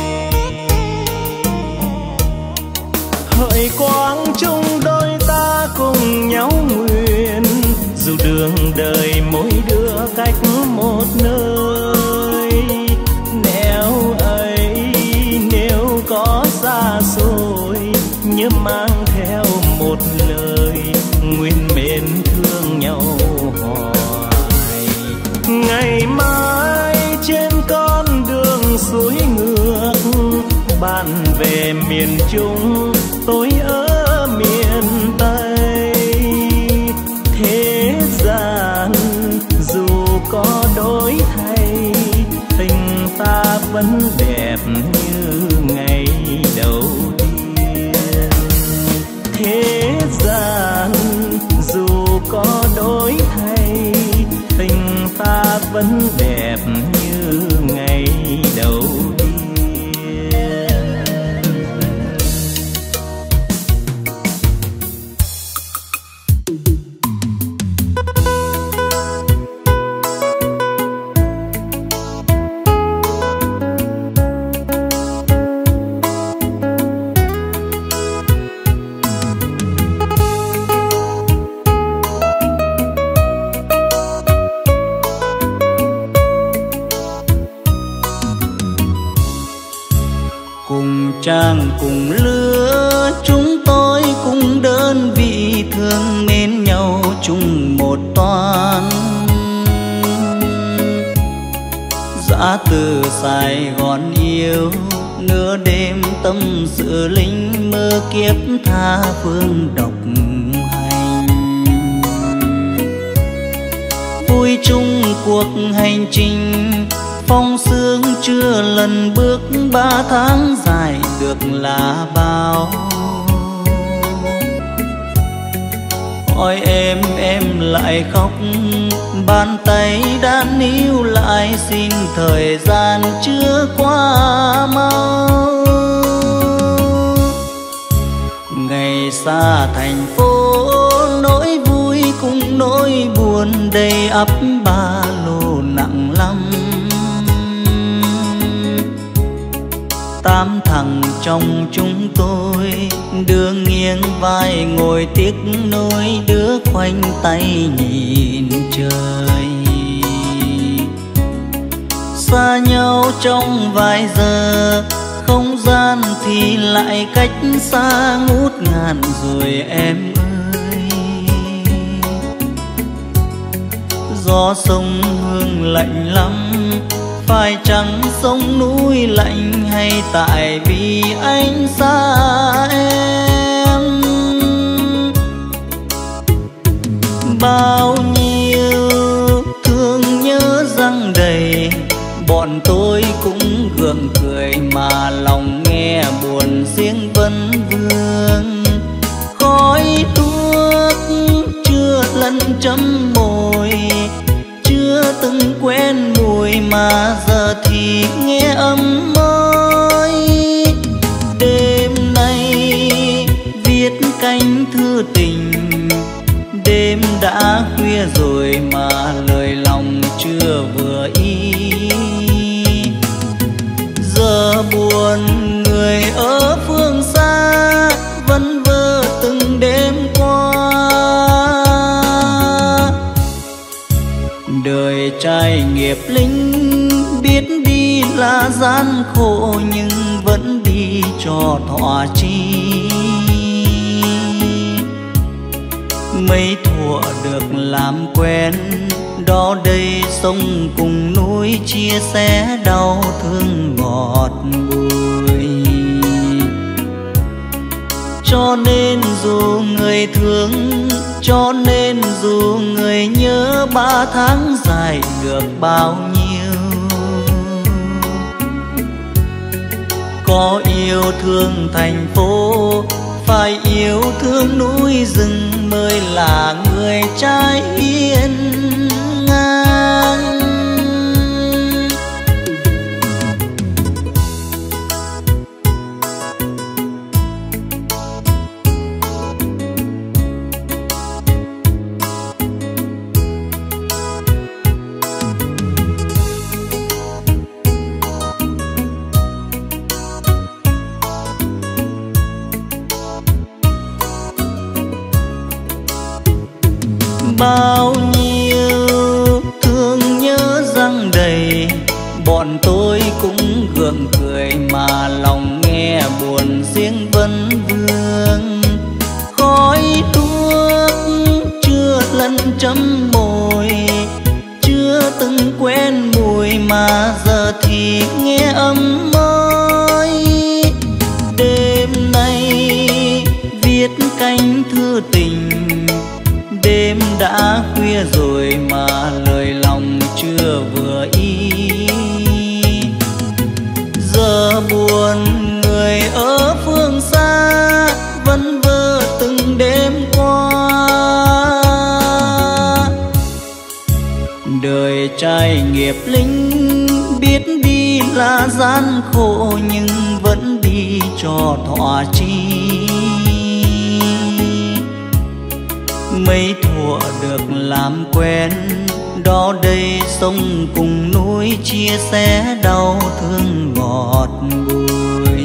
Hỡi quang chung đôi ta cùng nhau nguyện, dù đường đời mỗi đứa cách một nơi. Nẻo ấy nếu có xa xôi, nhớ mang theo một lời nguyện mến thương nhau hoài. Ngày mai trên con đường suối ngược, bạn về miền Trung, tôi ở miền Tây. Thế gian dù có đổi thay, tình ta vẫn đẹp như ngày đầu tiên. Thế gian dù có đổi thay, tình ta vẫn đẹp như ngày đầu tiên. Trang cùng lứa chúng tôi cùng đơn vị thương mến nhau chung một toan. Dã từ Sài Gòn yêu, nửa đêm tâm sự lính mơ kiếp tha phương độc hành. Vui chung cuộc hành trình phong sương chưa lần bước, 3 tháng dài được là bao. Hỏi em lại khóc, bàn tay đã níu lại, xin thời gian chưa qua mau. Ngày xa thành phố, nỗi vui cùng nỗi buồn đầy ắp ba lô nặng lắm. Tám thằng trong chúng tôi, đứa nghiêng vai ngồi tiếc nuối, đứa khoanh tay nhìn trời. Xa nhau trong vài giờ, không gian thì lại cách xa ngút ngàn rồi em ơi. Gió sông Hương lạnh lắm, phải chăng sông núi lạnh hay tại vì anh xa em. Bao nhiêu thương nhớ răng đầy, bọn tôi cũng gượng cười mà lòng nghe buồn riêng vẫn vương. Khói thuốc chưa lần chấm môi, chưa từng quen mùi mà giờ thì nghe ấm môi. Đêm nay viết cánh thư tình, đêm đã khuya rồi mà lời lòng chưa vừa ý. Giờ buồn người ở phương xa, vẫn vơ từng đêm qua. Đời trai nghiệp lính, biết đi là gian khổ nhưng vẫn đi cho thỏa chí. Mấy thuở được làm quen, đó đây sông cùng núi chia sẻ đau thương ngọt bùi. Cho nên dù người thương, cho nên dù người nhớ, 3 tháng dài được bao nhiêu. Có yêu thương thành phố, phải yêu thương núi rừng mới là người trai hiên ngang. Bao nhiêu thương nhớ răng đầy, bọn tôi cũng gượng cười mà lòng nghe buồn riêng vẫn vương. Khói thuốc chưa lần chấm môi, chưa từng quen mùi mà giờ thì nghe ấm môi. Đêm nay viết cánh thư tình, đêm đã khuya rồi mà lời lòng chưa vừa ý. Giờ buồn người ở phương xa, vẫn vơ từng đêm qua. Đời trai nghiệp lính, biết đi là gian khổ nhưng vẫn đi cho thỏa chí. Mấy thuở được làm quen, đó đây sông cùng núi chia sẻ đau thương ngọt bùi.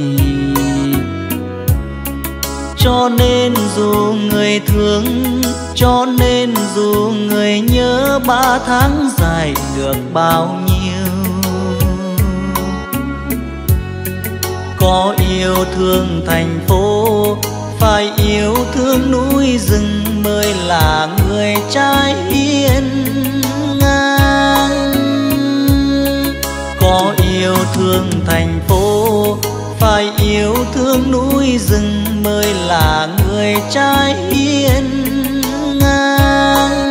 Cho nên dù người thương, cho nên dù người nhớ, 3 tháng dài được bao nhiêu. Có yêu thương thành phố, phải yêu thương núi rừng mới là người trai hiên ngang. Có yêu thương thành phố, phải yêu thương núi rừng mới là người trai hiên ngang.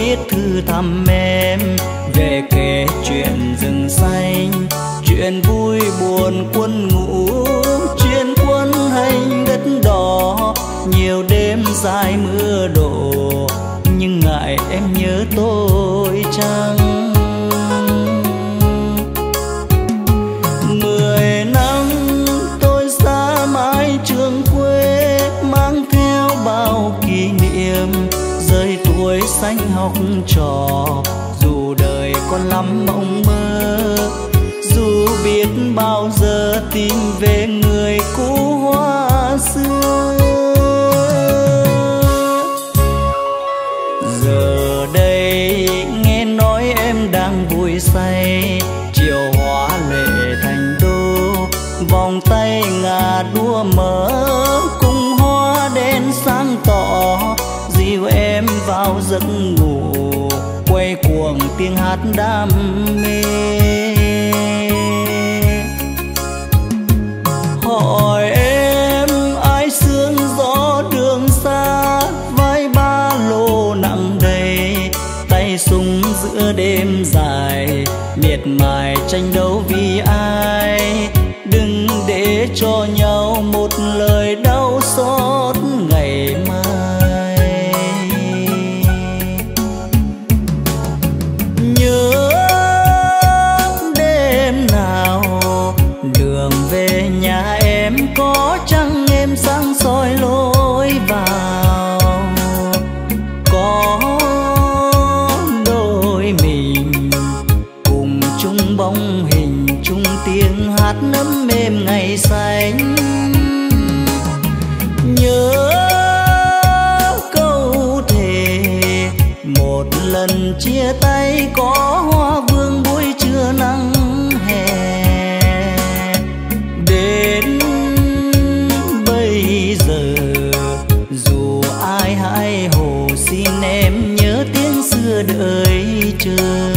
viết thư thăm em, về kể chuyện rừng xanh, chuyện vui buồn quân ngũ, chuyện quân hành đất đỏ. Nhiều đêm dài mưa đổ, nhưng ngại em nhớ tôi chăng? 10 năm tôi xa mái trường quê, mang theo bao kỷ niệm, rơi tuổi xanh học trò. Dù đời còn lắm mộng mơ, dù biết bao giờ tìm về người cũ hoa xưa. Giờ đây nghe nói em đang vui say, chiều hóa lệ thành đô, vòng tay ngà đua mơ cùng hoa đen sáng tỏ, dìu em vào giấc ngủ, quay cuồng tiếng hát đam mê. Hỏi em ai sương gió đường xa, vai ba lô nặng đầy, tay súng giữa đêm dài, miệt mài tranh đấu vì ai. Đừng để cho nhau một lời đau xót ngày mai. Nhớ đêm nào đường về nhà em, có trăng em sáng soi lối vào, có đôi mình cùng chung bóng hình, chung tiếng hát nấm êm ngày xanh. Nhớ câu thề một lần chia tay, có hoa vương buổi trưa nắng hè. Đến bây giờ dù ai hãy hồ, xin em nhớ tiếng xưa đợi chờ.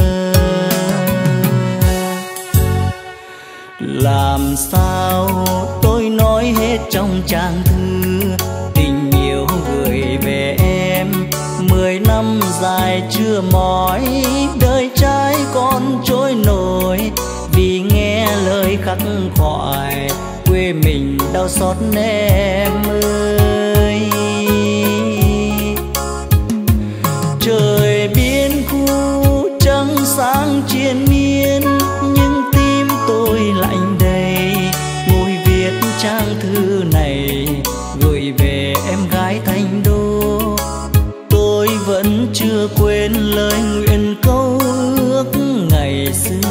Làm sao tôi nói hết trong trang thư tình yêu gửi về em. 10 năm dài chưa mỏi, đời trai con trôi nổi, vì nghe lời khắc khoải quê mình đau xót em ơi. Trời biên khu trăng sáng triền miên, nhưng tim tôi lạnh đầy, ngồi viết trang thư này gửi về em gái Thành Đô. Tôi vẫn chưa quên lời nguyện câu ước ngày xưa.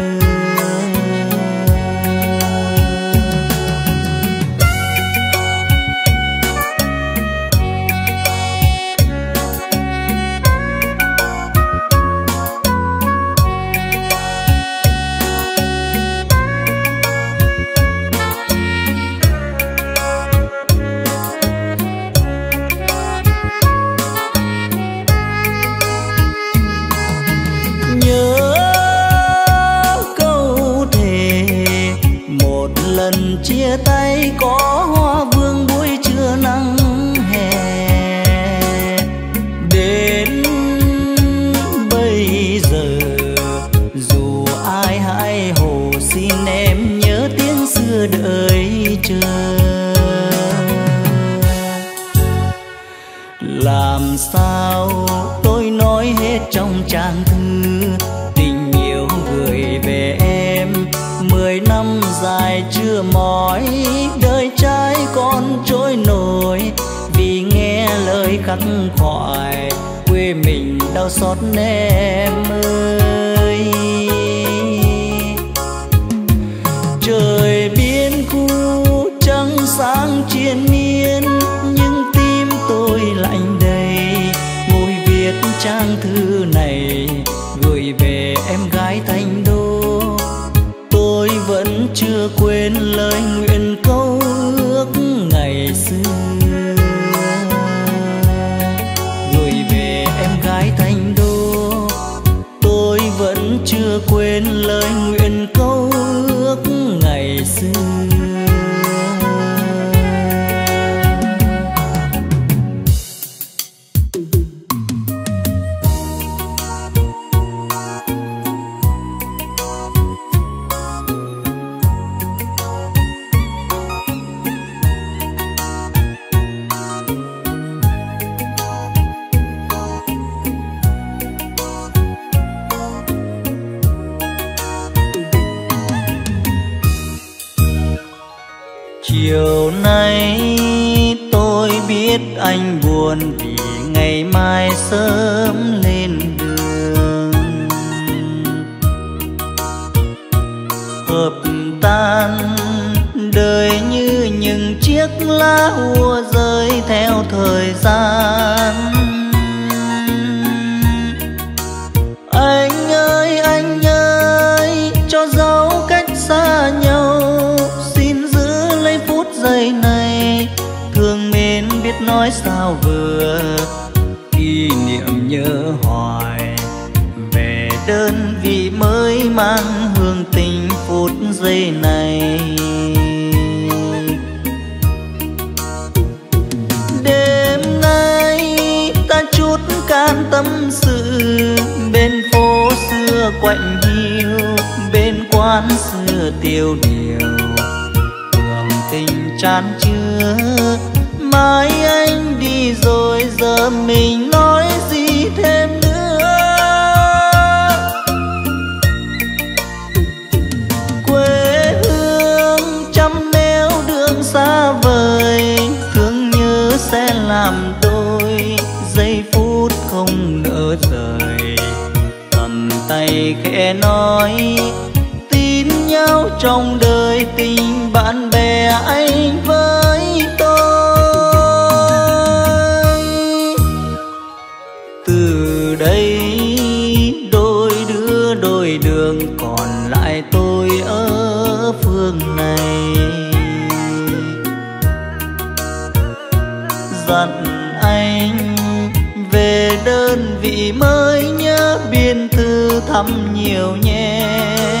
Chia tay có hoa vương buổi trưa nắng hè. Đến bây giờ dù ai hãy hồ, xin em nhớ tiếng xưa đợi chờ. Làm sao tôi nói hết trong trang thư tình yêu gửi về em. 10 năm dài chưa mỏi, đời trai con trôi nổi, vì nghe lời khắc khoải quê mình đau xót em ơi. Trời biên khu trăng sáng triền miên, nhưng tim tôi lạnh đầy, ngồi viết trang thư này gửi về em gái Thành Đô. Tôi vẫn chưa quên lời nguyện câu ước ngày xưa, gửi về em gái Thành Đô. Tôi vẫn chưa quên lời nguyện câu ước ngày xưa. chiều nay tôi biết anh buồn vì ngày mai sớm lên đường. Hợp tan đời như những chiếc lá úa rơi theo thời gian. Anh ơi, cho dấu cách xa nhau, xin giữ lấy phút giây này. Thương mến biết nói sao vừa, kỷ niệm nhớ hoài về đơn vị mới mang hương tình phút giây này. Đêm nay ta chút can tâm sự bên phố xưa quạnh hiu, bên quán xưa tiêu điều. Đường tình chan chứa, mai anh đi rồi giờ mình nói gì thêm nữa. Quê hương trăm nẻo đường xa vời, thương nhớ sẽ làm đôi giây phút không nỡ rời. Cầm tay khẽ nói tin nhau trong đời, tình bạn bè anh với tôi. Từ đây đôi đứa đôi đường, còn lại tôi ở phương này. Dặn anh về đơn vị mới, nhớ biên thư thăm nhiều nhé.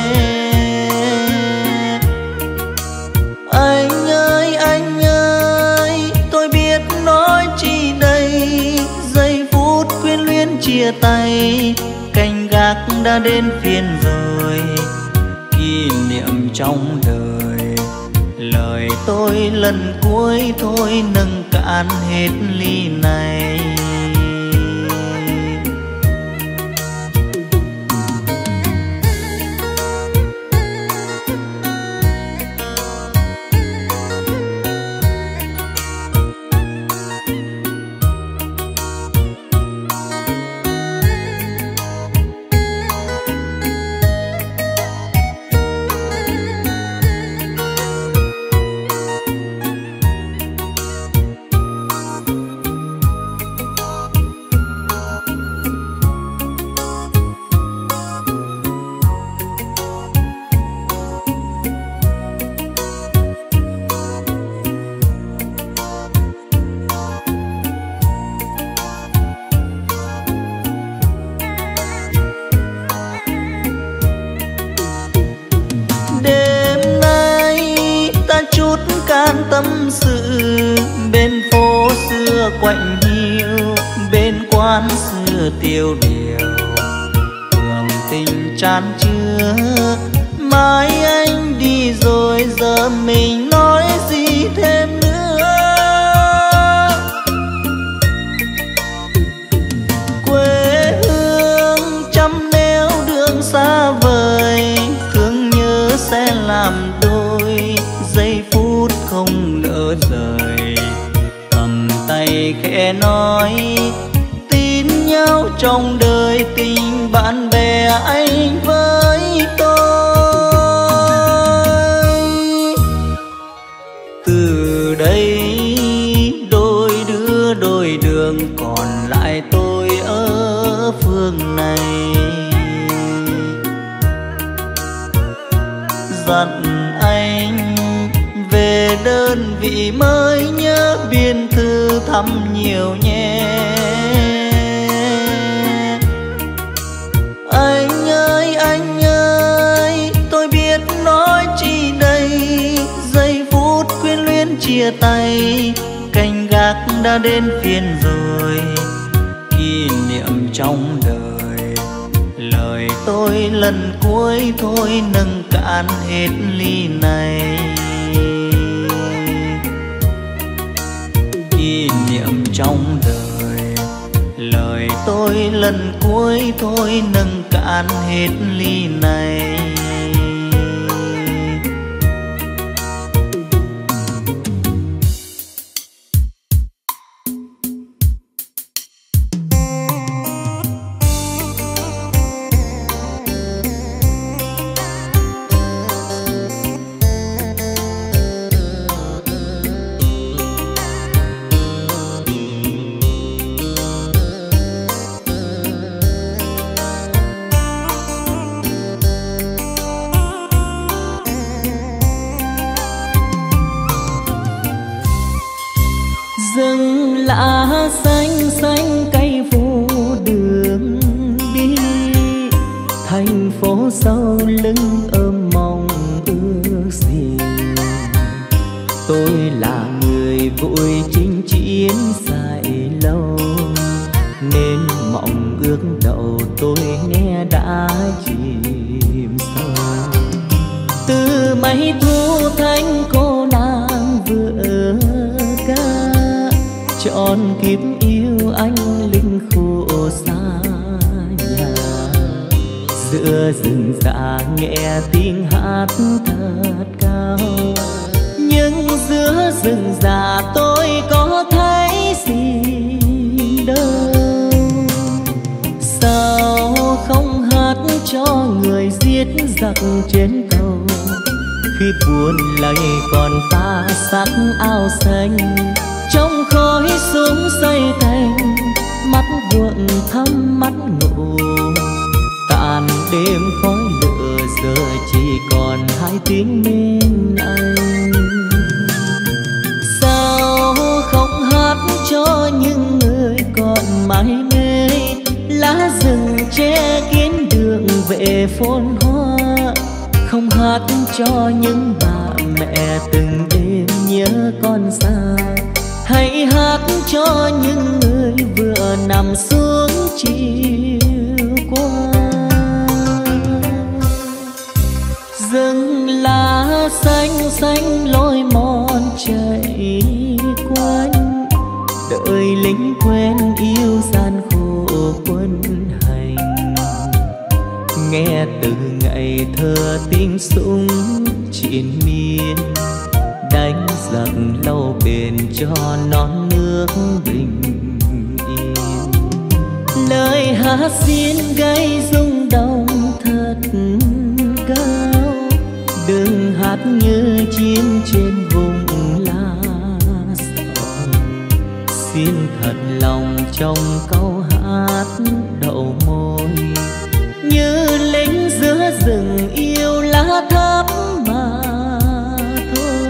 Anh ơi, tôi biết nói chi đây. Giây phút quyến luyến chia tay, canh gác đã đến phiên rồi. Kỷ niệm trong đời, lời tôi lần cuối thôi nâng cạn hết ly này. Can tâm sự bên phố xưa quạnh hiu, bên quán xưa tiêu điều. Đường tình chan chứa, mai anh đi rồi giờ mình nói gì thêm nữa. Quê hương trăm nẻo đường xa vời, thương nhớ sẽ làm đôi giây phút không nỡ rời. Cầm tay khẽ nói tin nhau trong đời, tình bạn bè anh với tôi. Từ đây đôi đứa đôi đường, còn lại tôi ở phương này. Dặn anh về đơn vị mới, nhớ biên thư thăm nhiều nhé. Anh ơi, tôi biết nói chi đây. Giây phút quyến luyến chia tay, canh gác đã đến phiên rồi. Kỷ niệm trong đời, lời tôi lần cuối thôi nâng cạn hết ly này. Kỷ niệm trong đời, lời tôi lần cuối thôi nâng cạn hết ly này. sau lưng ôm mong ước gì. Tôi là người vội chinh chiến dài lâu, nên mộng ước đầu tôi nghe đã chìm sâu. Từ mấy thu thanh cô nàng vừa ca, trọn kiếp yêu anh linh khổ xa nhà. Giữa rừng già nghe tiếng hát thật cao, nhưng giữa rừng già tôi có thấy gì đâu. Sao không hát cho người giết giặc trên cầu, khi buồn lầy còn pha sắc áo xanh. Trong khói súng xây thành, mắt buồn thắm mắt ngủ. Tàn đêm khói lửa giờ chỉ còn hai tiếng bên anh. Sao không hát cho những người còn mãi mê, lá rừng che kín đường về phồn hoa. Không hát cho những bà mẹ từng đêm nhớ con xa, hãy hát cho những người vừa nằm xuống chiều qua. Rừng lá xanh xanh lối mòn chạy quanh, đợi lính quen yêu gian khổ quân hành. Nghe từ ngày thơ tiếng súng triền miên, đánh giặc lâu bền cho non nước bình yên. Lời hát xin gây rung động thật cao, đừng hát như chim trên vùng lá sầu. Xin thật lòng trong câu hát đậu môi, như lính giữa rừng yêu lá thắm mà thôi.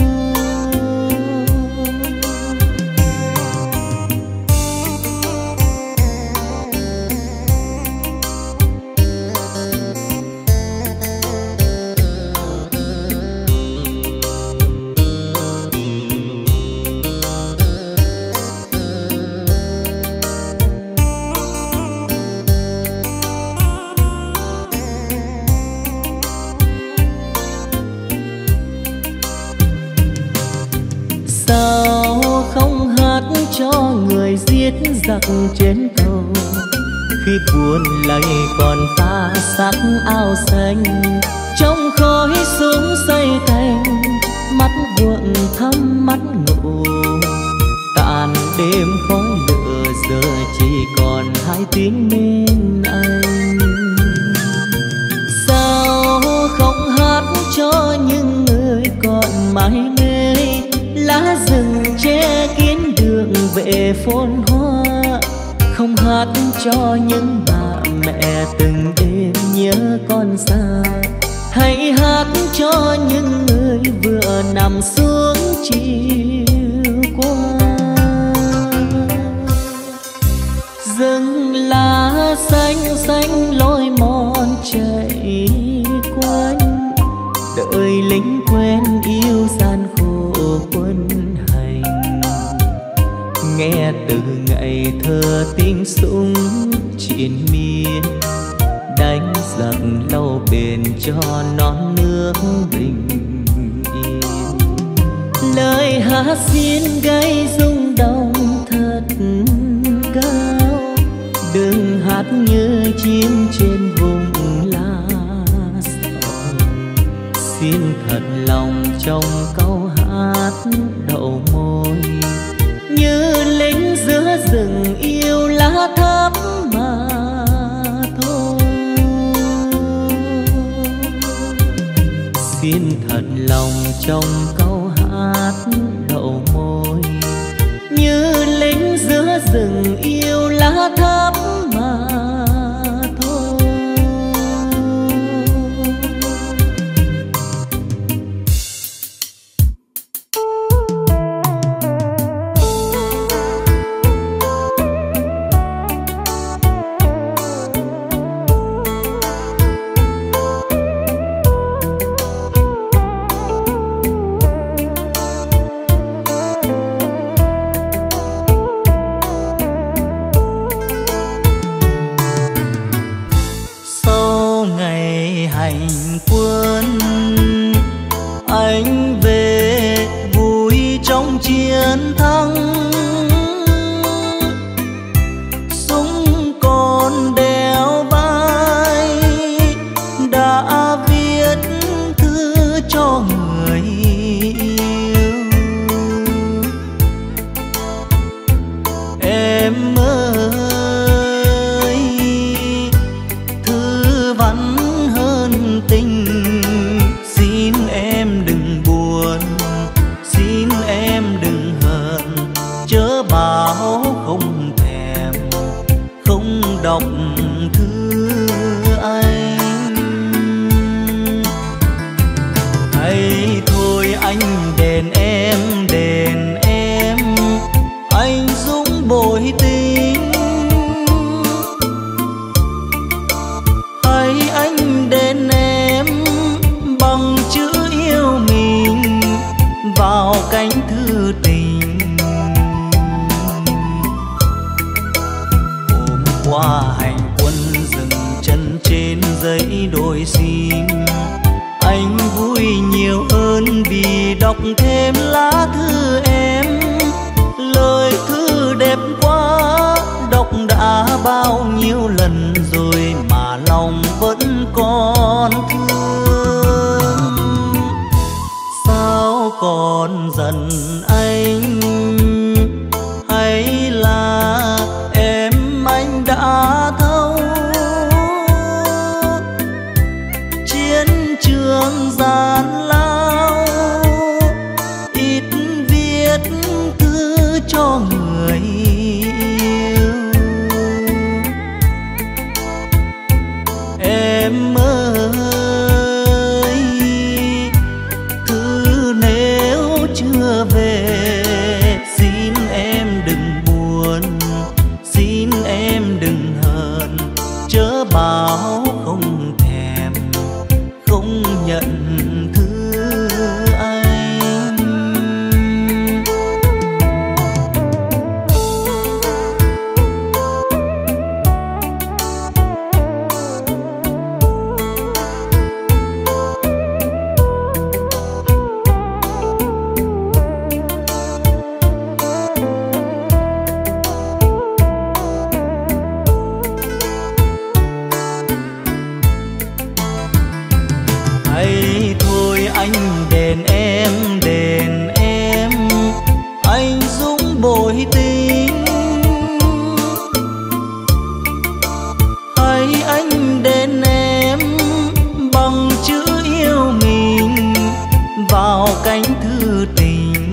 Sao không hát cho người giết giặc trên cầu, khi buồn lầy còn pha sắc áo xanh. Trong khói súng xây thành, mắt buồn thắm mắt ngủ. Tàn đêm khói lửa giờ chỉ còn hai tiếng bên anh. Sao không hát cho những người còn mãi mê, lá rừng che kín đường về phồn hoa. Không hát cho những bà mẹ từng đêm nhớ con xa, hãy hát cho những người vừa nằm xuống chiều qua. Rừng lá xanh xanh lối mòn chạy quanh, đợi lính quen yêu gian khổ quân hành. Nghe từ ngày thơ tiếng súng triền miên, đánh giặc lâu bền cho non nước bình yên. Lời hát xin gây rung động thật cao, đừng hát như chim trên vùng lá sầu. Xin thật lòng trong câu hát đậu môi, như lính giữa rừng yêu lá thắm mà thôi. Xin thật lòng trong câu hát đậu môi, như lính giữa rừng yêu lá thắm mà thôi. đọc thư anh. Hay thôi anh đền em, anh dũng bội tình. Hay anh đền em bằng chữ yêu mình vào cánh thư tình. Hôm qua hành quân dừng chân trên dãy đồi sim, anh vui nhiều hơn vì đọc thêm lá thư em. Lời thư đẹp quá, đọc đã bao nhiêu lần rồi mà lòng vẫn còn thương. Sao còn giận anh, hay là em anh đã thấu? Chiến trường gian lao, ít viết thư cho người yêu. Em ơi, thư nếu chưa về, xin em đừng buồn, xin em đừng hờn, chớ bảo không thèm, không nhận thư anh. Hay thôi anh đền em, anh dũng bội tình. Hay anh đền em bằng chữ yêu mình vào cánh thư tình.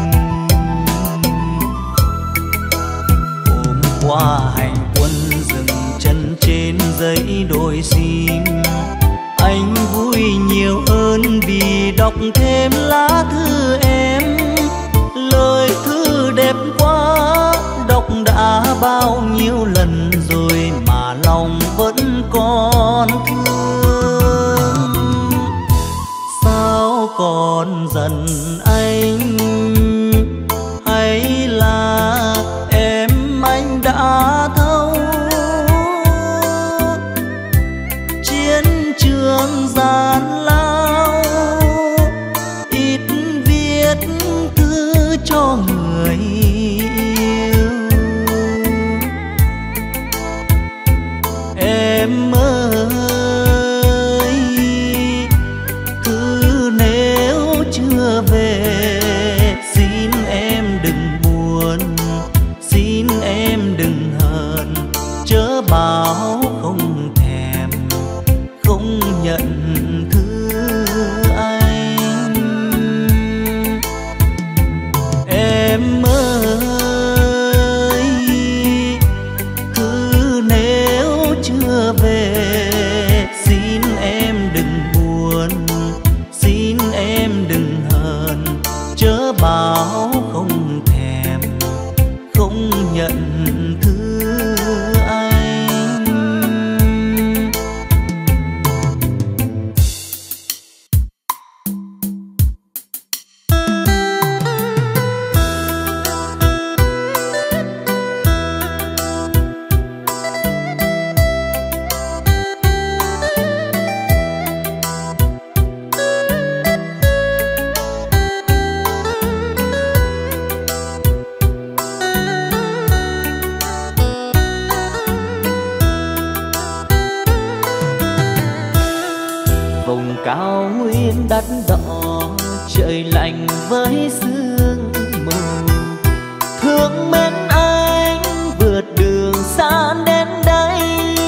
Hôm qua hành quân dừng chân trên dãy đồi sim, anh vui nhiều hơn vì đọc thêm lá thư em. Lời thư đẹp quá, đọc đã bao nhiêu lần rồi mà lòng vẫn còn thương. Sao còn giận anh, hay là em anh đã thấu? Chiến trường gian lao, ít viết thư cho người yêu. Em ơi, thư nếu chưa về, xin em đừng buồn, xin em đừng hờn, chớ bảo không thèm, không nhận thư anh. Em ơi, thư nếu chưa về, xin em đừng buồn, xin em đừng hờn, chớ bảo không thèm, không nhận thư anh. Vùng cao nguyên đất đỏ, trời lạnh với sương mù. Thương mến anh vượt đường xa đến đây,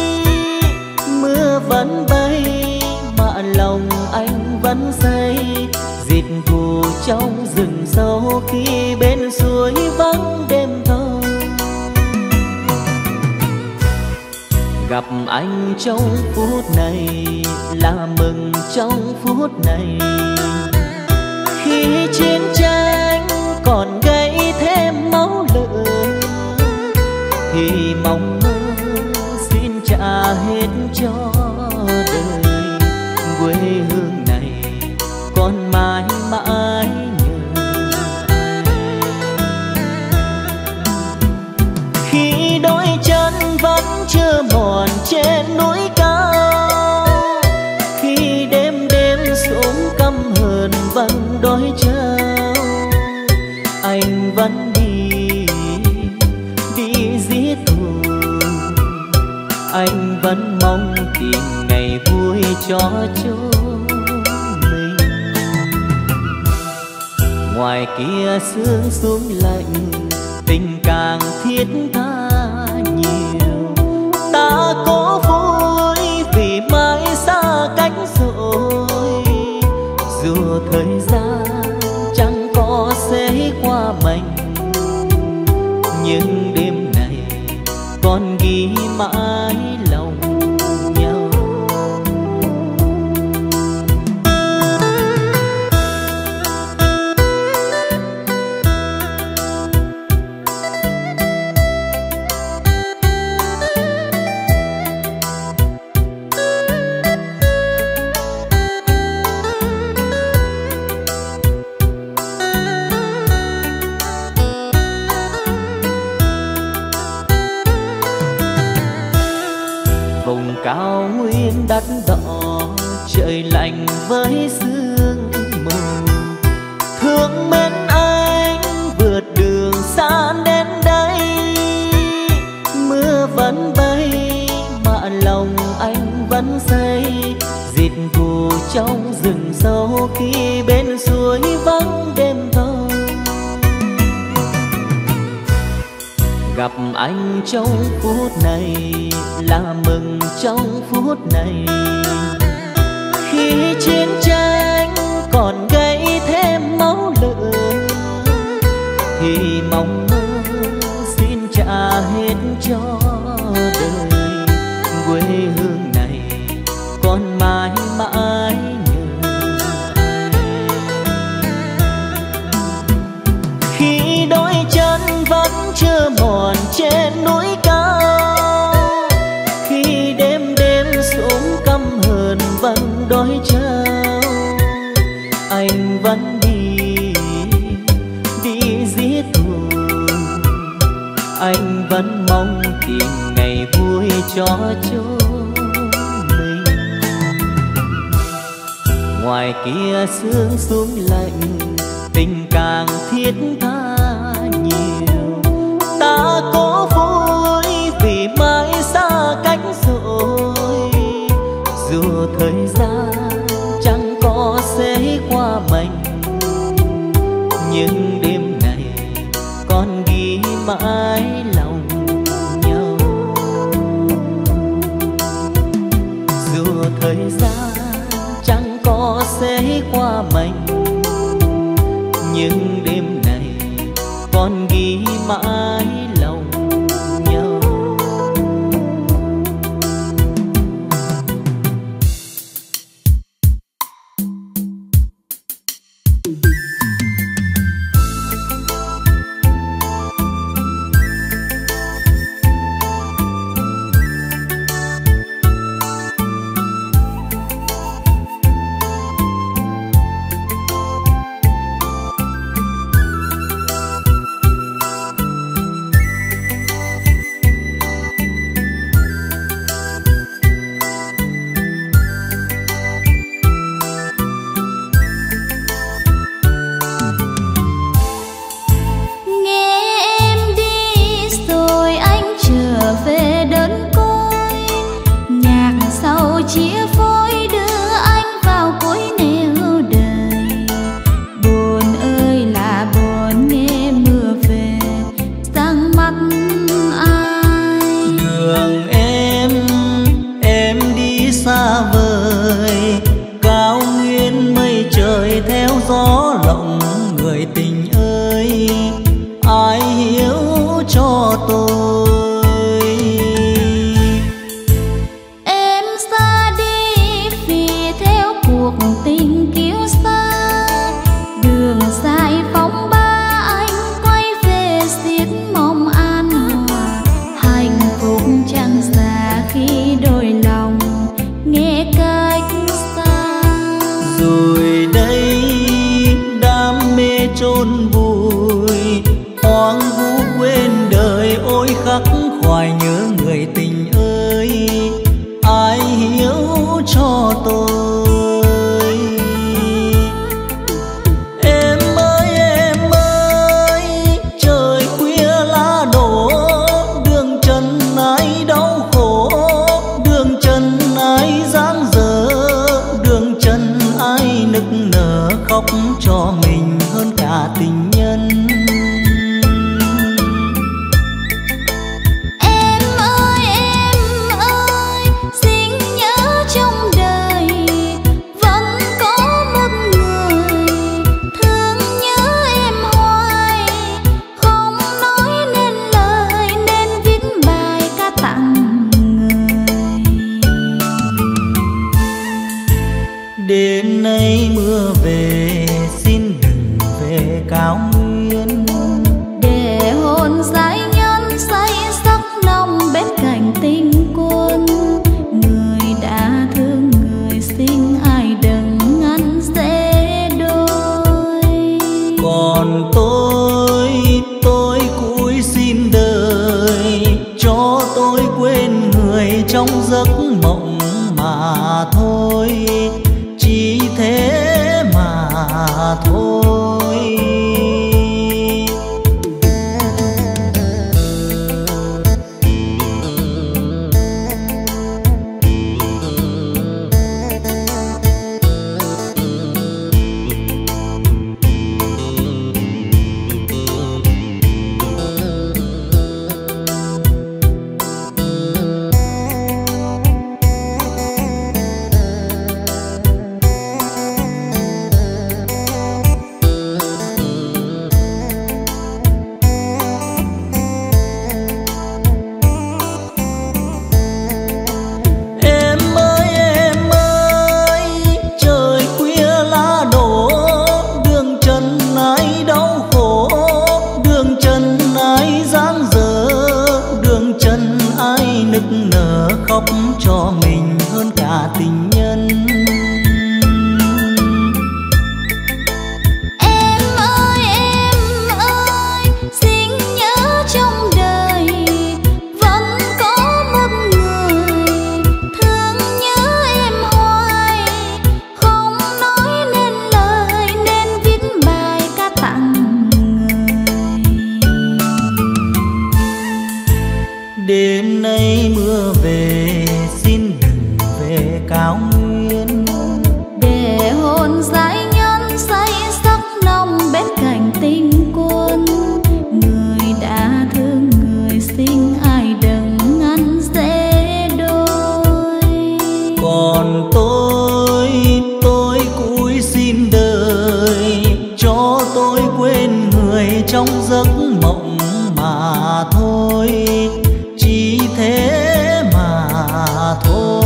mưa vẫn bay mà lòng anh vẫn say. Dịt thù trong rừng sâu khi bên suối vắng đêm thâu. Gặp anh trong phút này là mừng trong phút này, khi chiến tranh còn gây thêm máu lửa thì mong mơ xin trả hết cho đời. Quê hương này còn mãi mãi nhớ anh. Khi đôi chân vẫn chưa mòn trên núi cao, khi đêm đêm xuống căm hờn vẫn đói trao, anh vẫn đi giết thù. Anh vẫn mong tìm ngày vui cho chúng mình. Ngoài kia sương xuống lạnh, tình càng thiết tha nhiều. Ta cố vui vì mãi xa cách rồi, dù thời gian chẳng có sẽ qua mình, nhưng đêm này còn ghi mãi lòng nhau. Vùng cao nguyên đất đỏ, trời lạnh với sương mù. Thương mến anh vượt đường xa đến đây, mưa vẫn bay mà lòng anh vẫn say. Dịt thù trong rừng sâu khi bên suối vắng đêm thâu. Gặp anh trong phút này là mừng trong phút này, khi chiến tranh còn gây thêm máu lửa thì mong mơ xin trả hết cho đời. Quê hương này còn mãi mãi nhớ anh. Khi đôi chân vẫn chưa mòn trên núi cao, khi đêm đêm xuống căm hờn vẫn đói trao, anh vẫn đi giết thù. Anh vẫn mong tìm ngày vui cho chúng mình. Ngoài kia sương xuống lạnh, tình càng thiết tha nhiều. Ta cố vui vì mãi xa cách rồi, dù thời gian chẳng có sẽ qua mình, nhưng đêm này còn ghi mãi lòng nhau. Dù thời gian chẳng có sẽ qua mình, nhưng đêm này còn ghi mãi lòng nhau. gió lộng người tình ơi, ai hiểu cho tôi. người trong giấc mộng mà thôi, chỉ thế mà thôi. Cho mình hơn cả tình nhân. Em ơi, xin nhớ trong đời vẫn có một người thương nhớ em hoài, không nói nên lời nên viết bài ca tặng người. Đêm nay mưa về cao nguyên, để hồn giải nhân say sắc nồng bên cạnh tình quân. Người đã thương người xin ai đừng ngăn dễ đôi. Còn tôi cúi xin đời, cho tôi quên người trong giấc mộng mà thôi, chỉ thế mà thôi.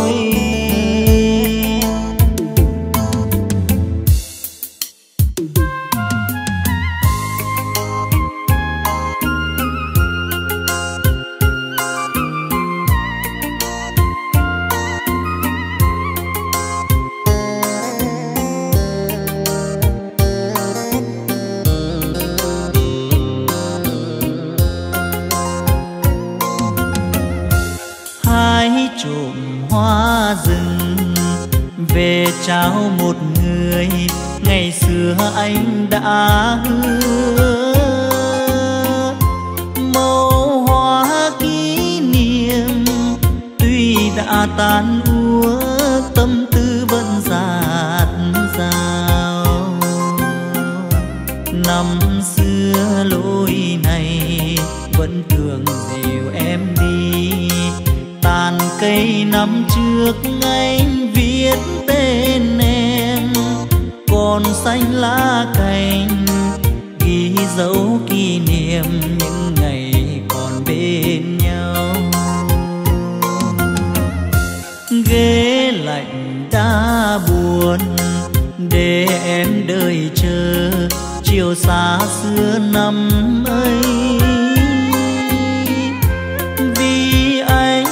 Hoa rừng về trao một người ngày xưa anh đã hứa, màu hoa kỷ niệm tuy đã tan úa, tâm tư vẫn dạt dào. Năm xưa lối này vẫn thường dìu em đi, tàn cây năm trước anh viết tên em, còn xanh lá cành ghi dấu kỷ niệm những ngày còn bên nhau. Ghế lạnh đã buồn để em đợi chờ chiều xa xưa năm ấy, vì anh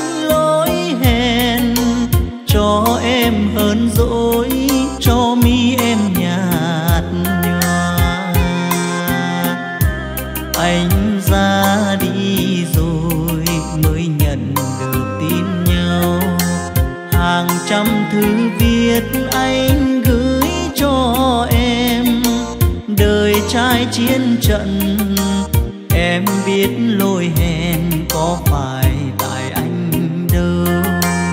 cho em hơn dỗi, cho mi em nhạt nhòa. Anh ra đi rồi mới nhận được tin nhau, hàng trăm thư viết anh gửi cho em. Đời trai chiến trận em biết lỗi hẹn có phải tại anh đâu.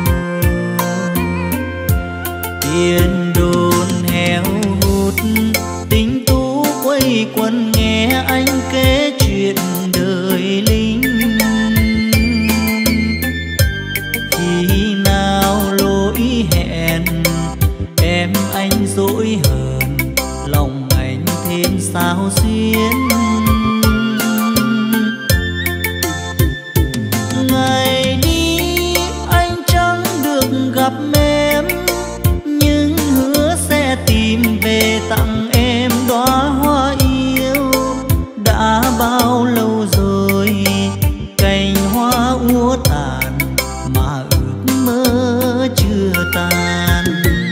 Tiền đồn héo hút tình tú quây quần nghe anh kể chuyện đời lính. Khi nào lỗi hẹn em anh dỗi hờn, lòng anh thêm sao xuyến. Ngày đi anh chẳng được gặp em, nhưng hứa sẽ tìm về tặng em đóa hoa yêu. Đã bao lâu rồi cành hoa úa tàn mà ước mơ chưa tan.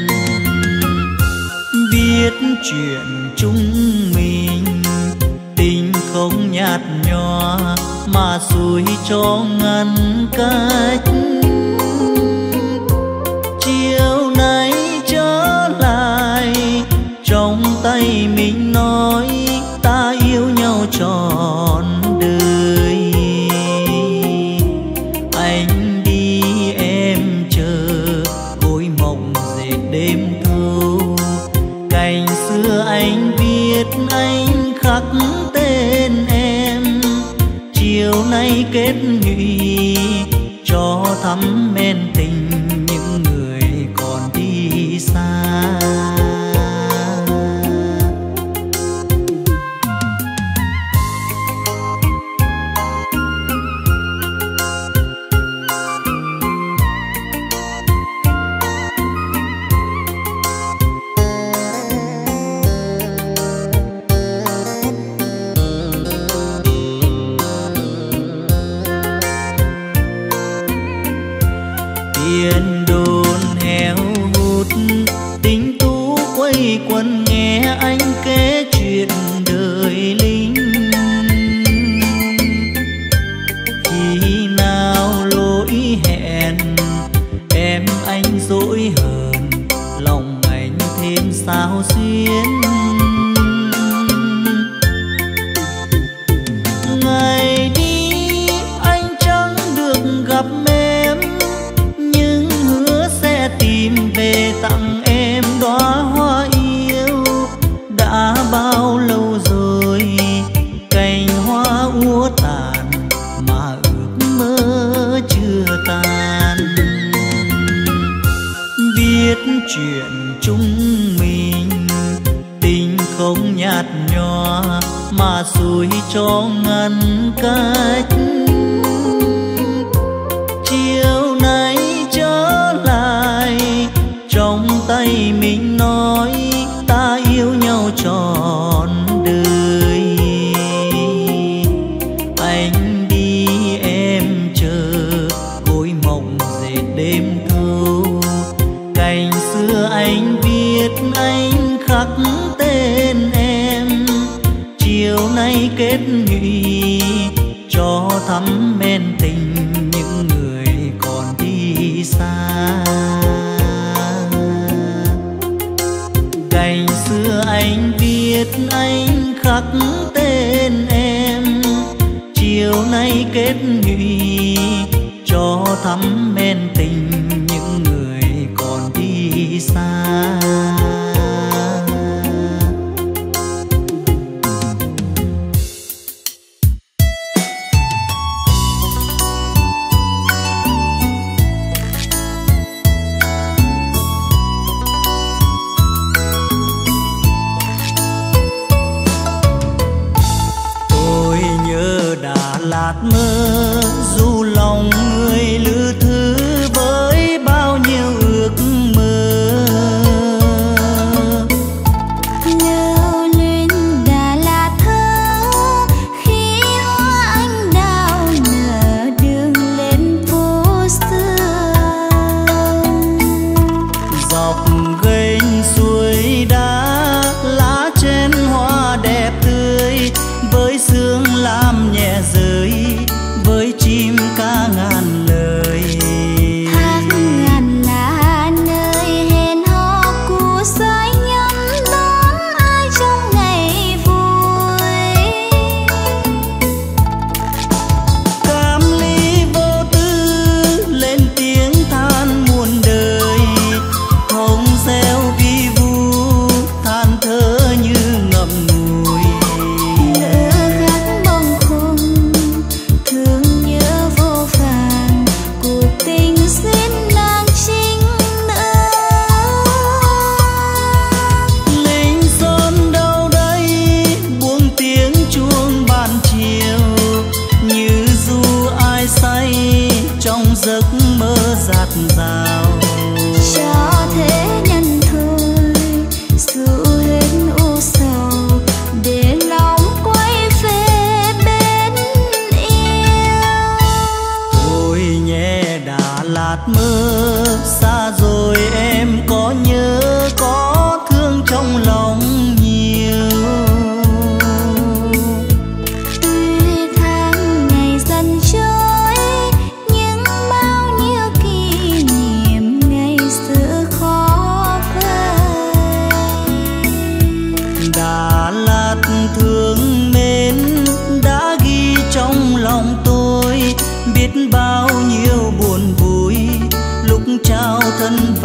Biết chuyện chúng mình tình không nhạt nhòa mà xuôi cho ngăn cách. thắm men tình những người còn đi xa. Tiếng đồn heo hút tình tú quây quần nghe anh kể chuyện đời lính. Khi nào lỗi hẹn em anh dỗi hờn, lòng anh thêm sao xuyến. Ngày đi anh chẳng được gặp em, nhưng hứa sẽ tìm về tặng em đóa hoa yêu. Đã bao lâu rồi cành hoa úa tàn mà ước mơ chưa tan. Biết chuyện chúng mình tình không nhạt nhòa mà xuôi cho ngăn cách. Chiều nay trở lại trong tay mình nói ta yêu nhau trọn đời. Anh đi em chờ gối mộng dệt đêm thâu. Cành xưa anh viết anh khắc tên em. Chiều nay kết nhụy cho thắm men tình những người còn đi xa. Cành xưa anh viết anh khắc tên em. Chiều nay kết nhụy cho thắm men tình những người còn đi xa. Lạt mơ dù lòng người lữ thứ với bao nhiêu ước mơ. Lưu luyến Đà Lạt thơ khi hoa anh đào nở đường lên phố xưa. Dọc ghềnh suối đá lá trên hoa đẹp tươi, với sương lam nhẹ rơi với chim ca ngàn lời. Thác ngàn là nơi hẹn hò của giai nhân đón ai trong ngày vui. Cam ly vô tư lên tiếng than muôn đời, hồng reo vi vu than thở như ngậm ngùi. Giấc mơ dạt dào cho thế nhân thôi dù hết u sầu, để lòng quay về bên yêu. Ôi nhé Đà Lạt mơ xa rồi em có nhớ có thương trong lòng nhiều. Tuy tháng ngày dần trôi nhưng bao nhiêu kỷ niệm ngày xưa khó vơi. Đà Lạt thương mến đã ghi trong lòng tôi biết bao nhiêu buồn vui lúc trao thân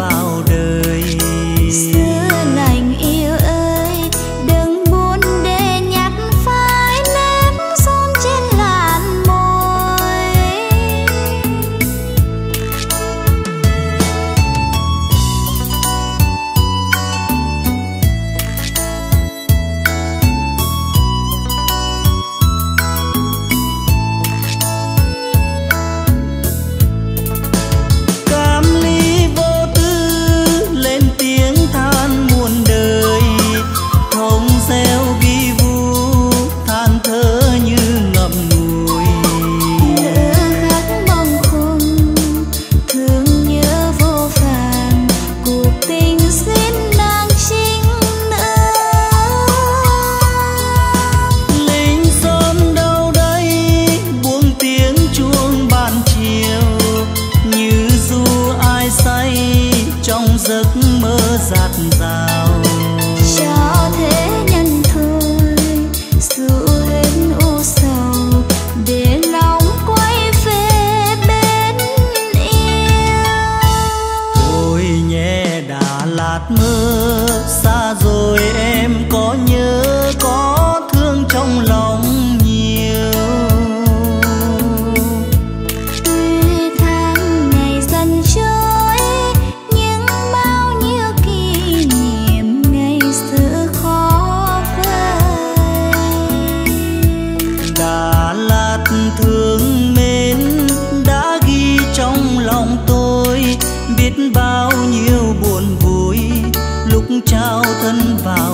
giấc mơ dạt dào. Cho thế nhân thôi dù hết u sầu, để lòng quay về bên yêu. Thôi nhé Đà Lạt mơ xa rồi, em có nhớ có thương trong lòng nhiều. Tuy tháng ngày dần trôi nhưng bao nhiêu kỷ niệm ngày xưa khó vơi. Đà Lạt thương mến đã ghi trong lòng tôi biết bao nhiêu buồn vui lúc trao thân vào